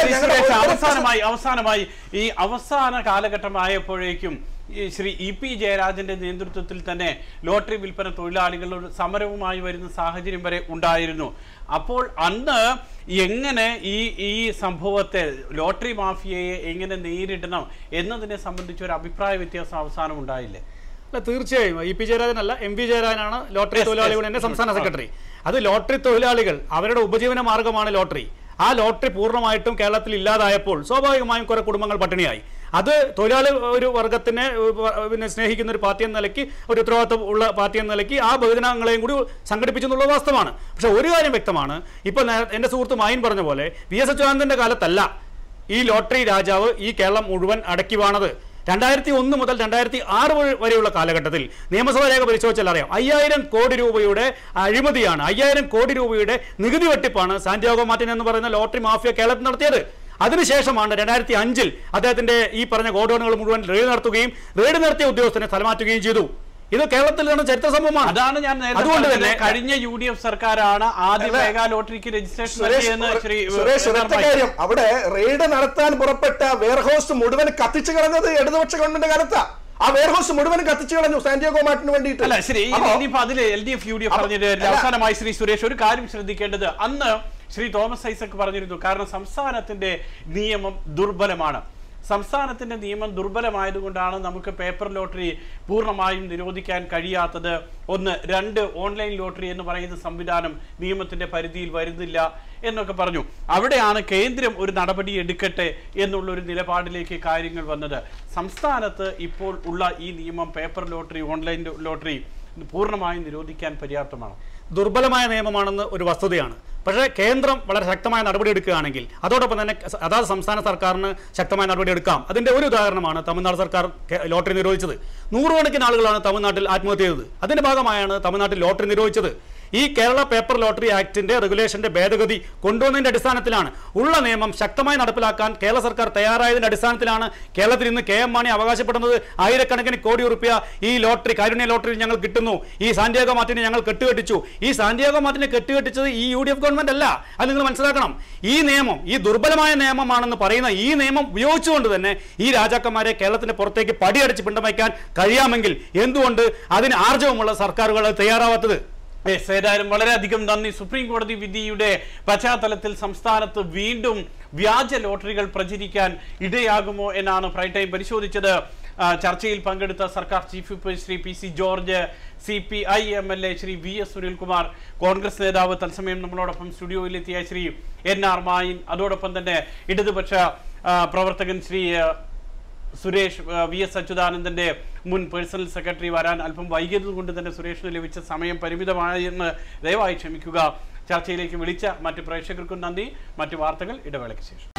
അവസാനമായി ഈ അവസാന കാലഘട്ടമായപ്പോഴേക്കും ശ്രീ EP ജയരാജന്റെ നേതൃത്വത്തിൽ തന്നെ ലോട്ടറി വിൽപ്പന തൊഴിലാളികളുടെ സമരവുമായി വരുന്ന സാഹചര്യം വരെ ഉണ്ടായിരുന്നു. അപ്പോൾ അന്ന് എങ്ങനെ ഈ സംഭവത്തെ, ലോട്ടറി മാഫിയയെ എങ്ങനെ നേരിടണം എന്നതിനെ സംബന്ധിച്ച് ഒരു അഭിപ്രായ വ്യത്യാസം അവസാനം ഉണ്ടായില്ലേ? തീർച്ചയായും EP ജയരാജനല്ല, MV ജയരാജനാണ് ലോട്ടറി തൊഴിലാളികളുടെ സംസ്ഥാന സെക്രട്ടറി. അത് ലോട്ടറി തൊഴിലാളികൾ, അവരുടെ ഉപജീവന മാർഗമാണ് ലോട്ടറി. ആ ലോട്ടറി പൂർണ്ണമായിട്ടും കേരളത്തിൽ ഇല്ലാതായപ്പോൾ സ്വാഭാവികമായും കുറെ കുടുംബങ്ങൾ പട്ടിണിയായി. അത് തൊഴിലാളി ഒരു വർഗത്തിനെ സ്നേഹിക്കുന്ന ഒരു പാർട്ടി എന്ന നിലയ്ക്ക്, ഒരു ഉത്തരവാദിത്വം ഉള്ള പാർട്ടി എന്ന നിലയ്ക്ക് ആ ബഹുജനങ്ങളെയും കൂടി സംഘടിപ്പിച്ചെന്നുള്ള വാസ്തവമാണ്. പക്ഷെ ഒരു കാര്യം വ്യക്തമാണ്, ഇപ്പൊ എൻ്റെ സുഹൃത്ത് മായിൻ പറഞ്ഞ പോലെ VS അച്യുതാനന്ദന്റെ കാലത്തല്ല ഈ ലോട്ടറി രാജാവ് ഈ കേരളം മുഴുവൻ അടക്കി വാണത്. 2001 മുതൽ 2006 വരെയുള്ള കാലഘട്ടത്തിൽ നിയമസഭാ രേഖ പരിശോധിച്ചാൽ അറിയാം, 5,000 കോടി രൂപയുടെ അഴിമതിയാണ്, 5,000 കോടി രൂപയുടെ നികുതി വെട്ടിപ്പാണ് സാന്റിയാഗോ മാർട്ടിൻ എന്ന് പറയുന്ന ലോട്ടറി മാഫിയ കേരളത്തിൽ നടത്തിയത്. അതിനുശേഷമാണ് 2005 അദ്ദേഹത്തിന്റെ ഈ പറഞ്ഞ ഗോഡൌണുകൾ മുഴുവൻ റെയ്ഡ് നടത്തുകയും റെയ്ഡ് നടത്തിയ ഉദ്യോഗസ്ഥനെ സ്ഥലമാറ്റുകയും ചെയ്തു. ഇത് കേരളത്തിൽ നടന്ന ചരിത്ര സംഭവമാണ്. അതാണ് ഞാൻ അതുകൊണ്ട് തന്നെ കഴിഞ്ഞ UDF സർക്കാരാണ് ആദ്യ മെഗാ ലോട്ടറിക്ക് രജിസ്ട്രേഷൻ കാര്യം. അവിടെ റെയ്ഡ് നടത്താൻ പുറപ്പെട്ട വെയർഹൗസ് മുഴുവൻ കത്തിച്ചു കളഞ്ഞത് ഇടതുപക്ഷ ഗവൺമെന്റ് കാലത്താ. ആ വെയർഹൗസ് മുഴുവൻ കത്തിച്ചു കളഞ്ഞു സാന്റിയാഗോ മാർട്ടിന് വേണ്ടിയിട്ട്. അല്ല ശരി, ഇനിയിപ്പോ അതില് LDF UDF പറഞ്ഞിട്ട് അവസാനമായി ശ്രീ സുരേഷ് ഒരു കാര്യം ശ്രദ്ധിക്കേണ്ടത്, അന്ന് ശ്രീ തോമസ് ഐസക് പറഞ്ഞിരുന്നു, കാരണം സംസ്ഥാനത്തിന്റെ നിയമം ദുർബലമാണ്. സംസ്ഥാനത്തിന്റെ നിയമം ദുർബലമായതുകൊണ്ടാണ് നമുക്ക് പേപ്പർ ലോട്ടറി പൂർണ്ണമായും നിരോധിക്കാൻ കഴിയാത്തത്. ഒന്ന്. രണ്ട്, ഓൺലൈൻ ലോട്ടറി എന്ന് പറയുന്ന സംവിധാനം നിയമത്തിന്റെ പരിധിയിൽ വരുന്നില്ല എന്നൊക്കെ പറഞ്ഞു. അവിടെയാണ് കേന്ദ്രം ഒരു നടപടി എടുക്കട്ടെ എന്നുള്ളൊരു നിലപാടിലേക്ക് കാര്യങ്ങൾ വന്നത്. സംസ്ഥാനത്ത് ഇപ്പോൾ ഉള്ള ഈ നിയമം പേപ്പർ ലോട്ടറി, ഓൺലൈൻ ലോട്ടറി പൂർണ്ണമായും നിരോധിക്കാൻ പര്യാപ്തമാണ്. ദുർബലമായ നിയമമാണെന്ന് ഒരു വസ്തുതയാണ്. പക്ഷേ കേന്ദ്രം വളരെ ശക്തമായ നടപടി എടുക്കുകയാണെങ്കിൽ അതോടൊപ്പം തന്നെ അതാത് സംസ്ഥാന സർക്കാരിന് ശക്തമായ നടപടി എടുക്കാം. അതിൻ്റെ ഒരു ഉദാഹരണമാണ് തമിഴ്നാട് സർക്കാർ ലോട്ടറി നിരോധിച്ചത്. നൂറുകണക്കിന് ആളുകളാണ് തമിഴ്നാട്ടിൽ ആത്മഹത്യ ചെയ്തത്. അതിൻ്റെ ഭാഗമായാണ് തമിഴ്നാട്ടിൽ ലോട്ടറി നിരോധിച്ചത്. ഈ കേരള പേപ്പർ ലോട്ടറി ആക്ടിന്റെ റെഗുലേഷന്റെ ഭേദഗതി കൊണ്ടുവന്നതിന്റെ അടിസ്ഥാനത്തിലാണ്, ഉള്ള നിയമം ശക്തമായി നടപ്പിലാക്കാൻ കേരള സർക്കാർ തയ്യാറായതിന്റെ അടിസ്ഥാനത്തിലാണ് കേരളത്തിൽ ഇന്ന് കെ എം മാണി അവകാശപ്പെടുന്നത് ആയിരക്കണക്കിന് കോടി റുപ്യ ഈ ലോട്ടറി, കാരുണ്യ ലോട്ടറി ഞങ്ങൾ കിട്ടുന്നു, ഈ സാന്റിയാഗോ മാർട്ടിനെ ഞങ്ങൾ കെട്ടുകെട്ടിച്ചു. ഈ സാന്റിയാഗോ മാർട്ടിനെ കെട്ടുകെട്ടിച്ചത് ഈ UDF ഗവൺമെന്റ് അല്ല. അത് നിങ്ങൾ മനസ്സിലാക്കണം. ഈ നിയമം, ഈ ദുർബലമായ നിയമമാണെന്ന് പറയുന്ന ഈ നിയമം ഉപയോഗിച്ചുകൊണ്ട് തന്നെ ഈ രാജാക്കന്മാരെ കേരളത്തിന്റെ പുറത്തേക്ക് പടിയടിച്ച് പിണ്ടം വയ്ക്കാൻ കഴിയാമെങ്കിൽ എന്തുകൊണ്ട് അതിന് ആർജവമുള്ള സർക്കാരുകൾ തയ്യാറാവാത്തത്? ഏതായാലും വളരെയധികം നന്ദി. സുപ്രീം കോടതി വിധിയുടെ പശ്ചാത്തലത്തിൽ സംസ്ഥാനത്ത് വീണ്ടും വ്യാജ ലോട്ടറികൾ പ്രചരിക്കാൻ ഇടയാകുമോ എന്നാണ് പ്രൈം ടൈം പരിശോധിച്ചത്. ചർച്ചയിൽ പങ്കെടുത്ത സർക്കാർ chief whip Shri PC George, CPI MLA Shri VS Sunilkumar, Congress നേതാവ് തത്സമയം നമ്മളോടൊപ്പം സ്റ്റുഡിയോയിലെത്തിയ ശ്രീ NR മായിൻ, അതോടൊപ്പം തന്നെ ഇടതുപക്ഷ പ്രവർത്തകൻ ശ്രീ സുരേഷ്, VS അച്യുതാനന്ദന്റെ മുൻ പേഴ്സണൽ സെക്രട്ടറി വരാൻ അല്പം വൈകിയതുകൊണ്ട് തന്നെ സുരേഷിന് ലഭിച്ച സമയം പരിമിതമായെന്ന് ദയവായി ക്ഷമിക്കുക. ചർച്ചയിലേക്ക് വിളിച്ച മറ്റ് പ്രേക്ഷകർക്കും നന്ദി. മറ്റു വാർത്തകൾ ഇടവേളയ്ക്ക് ശേഷം.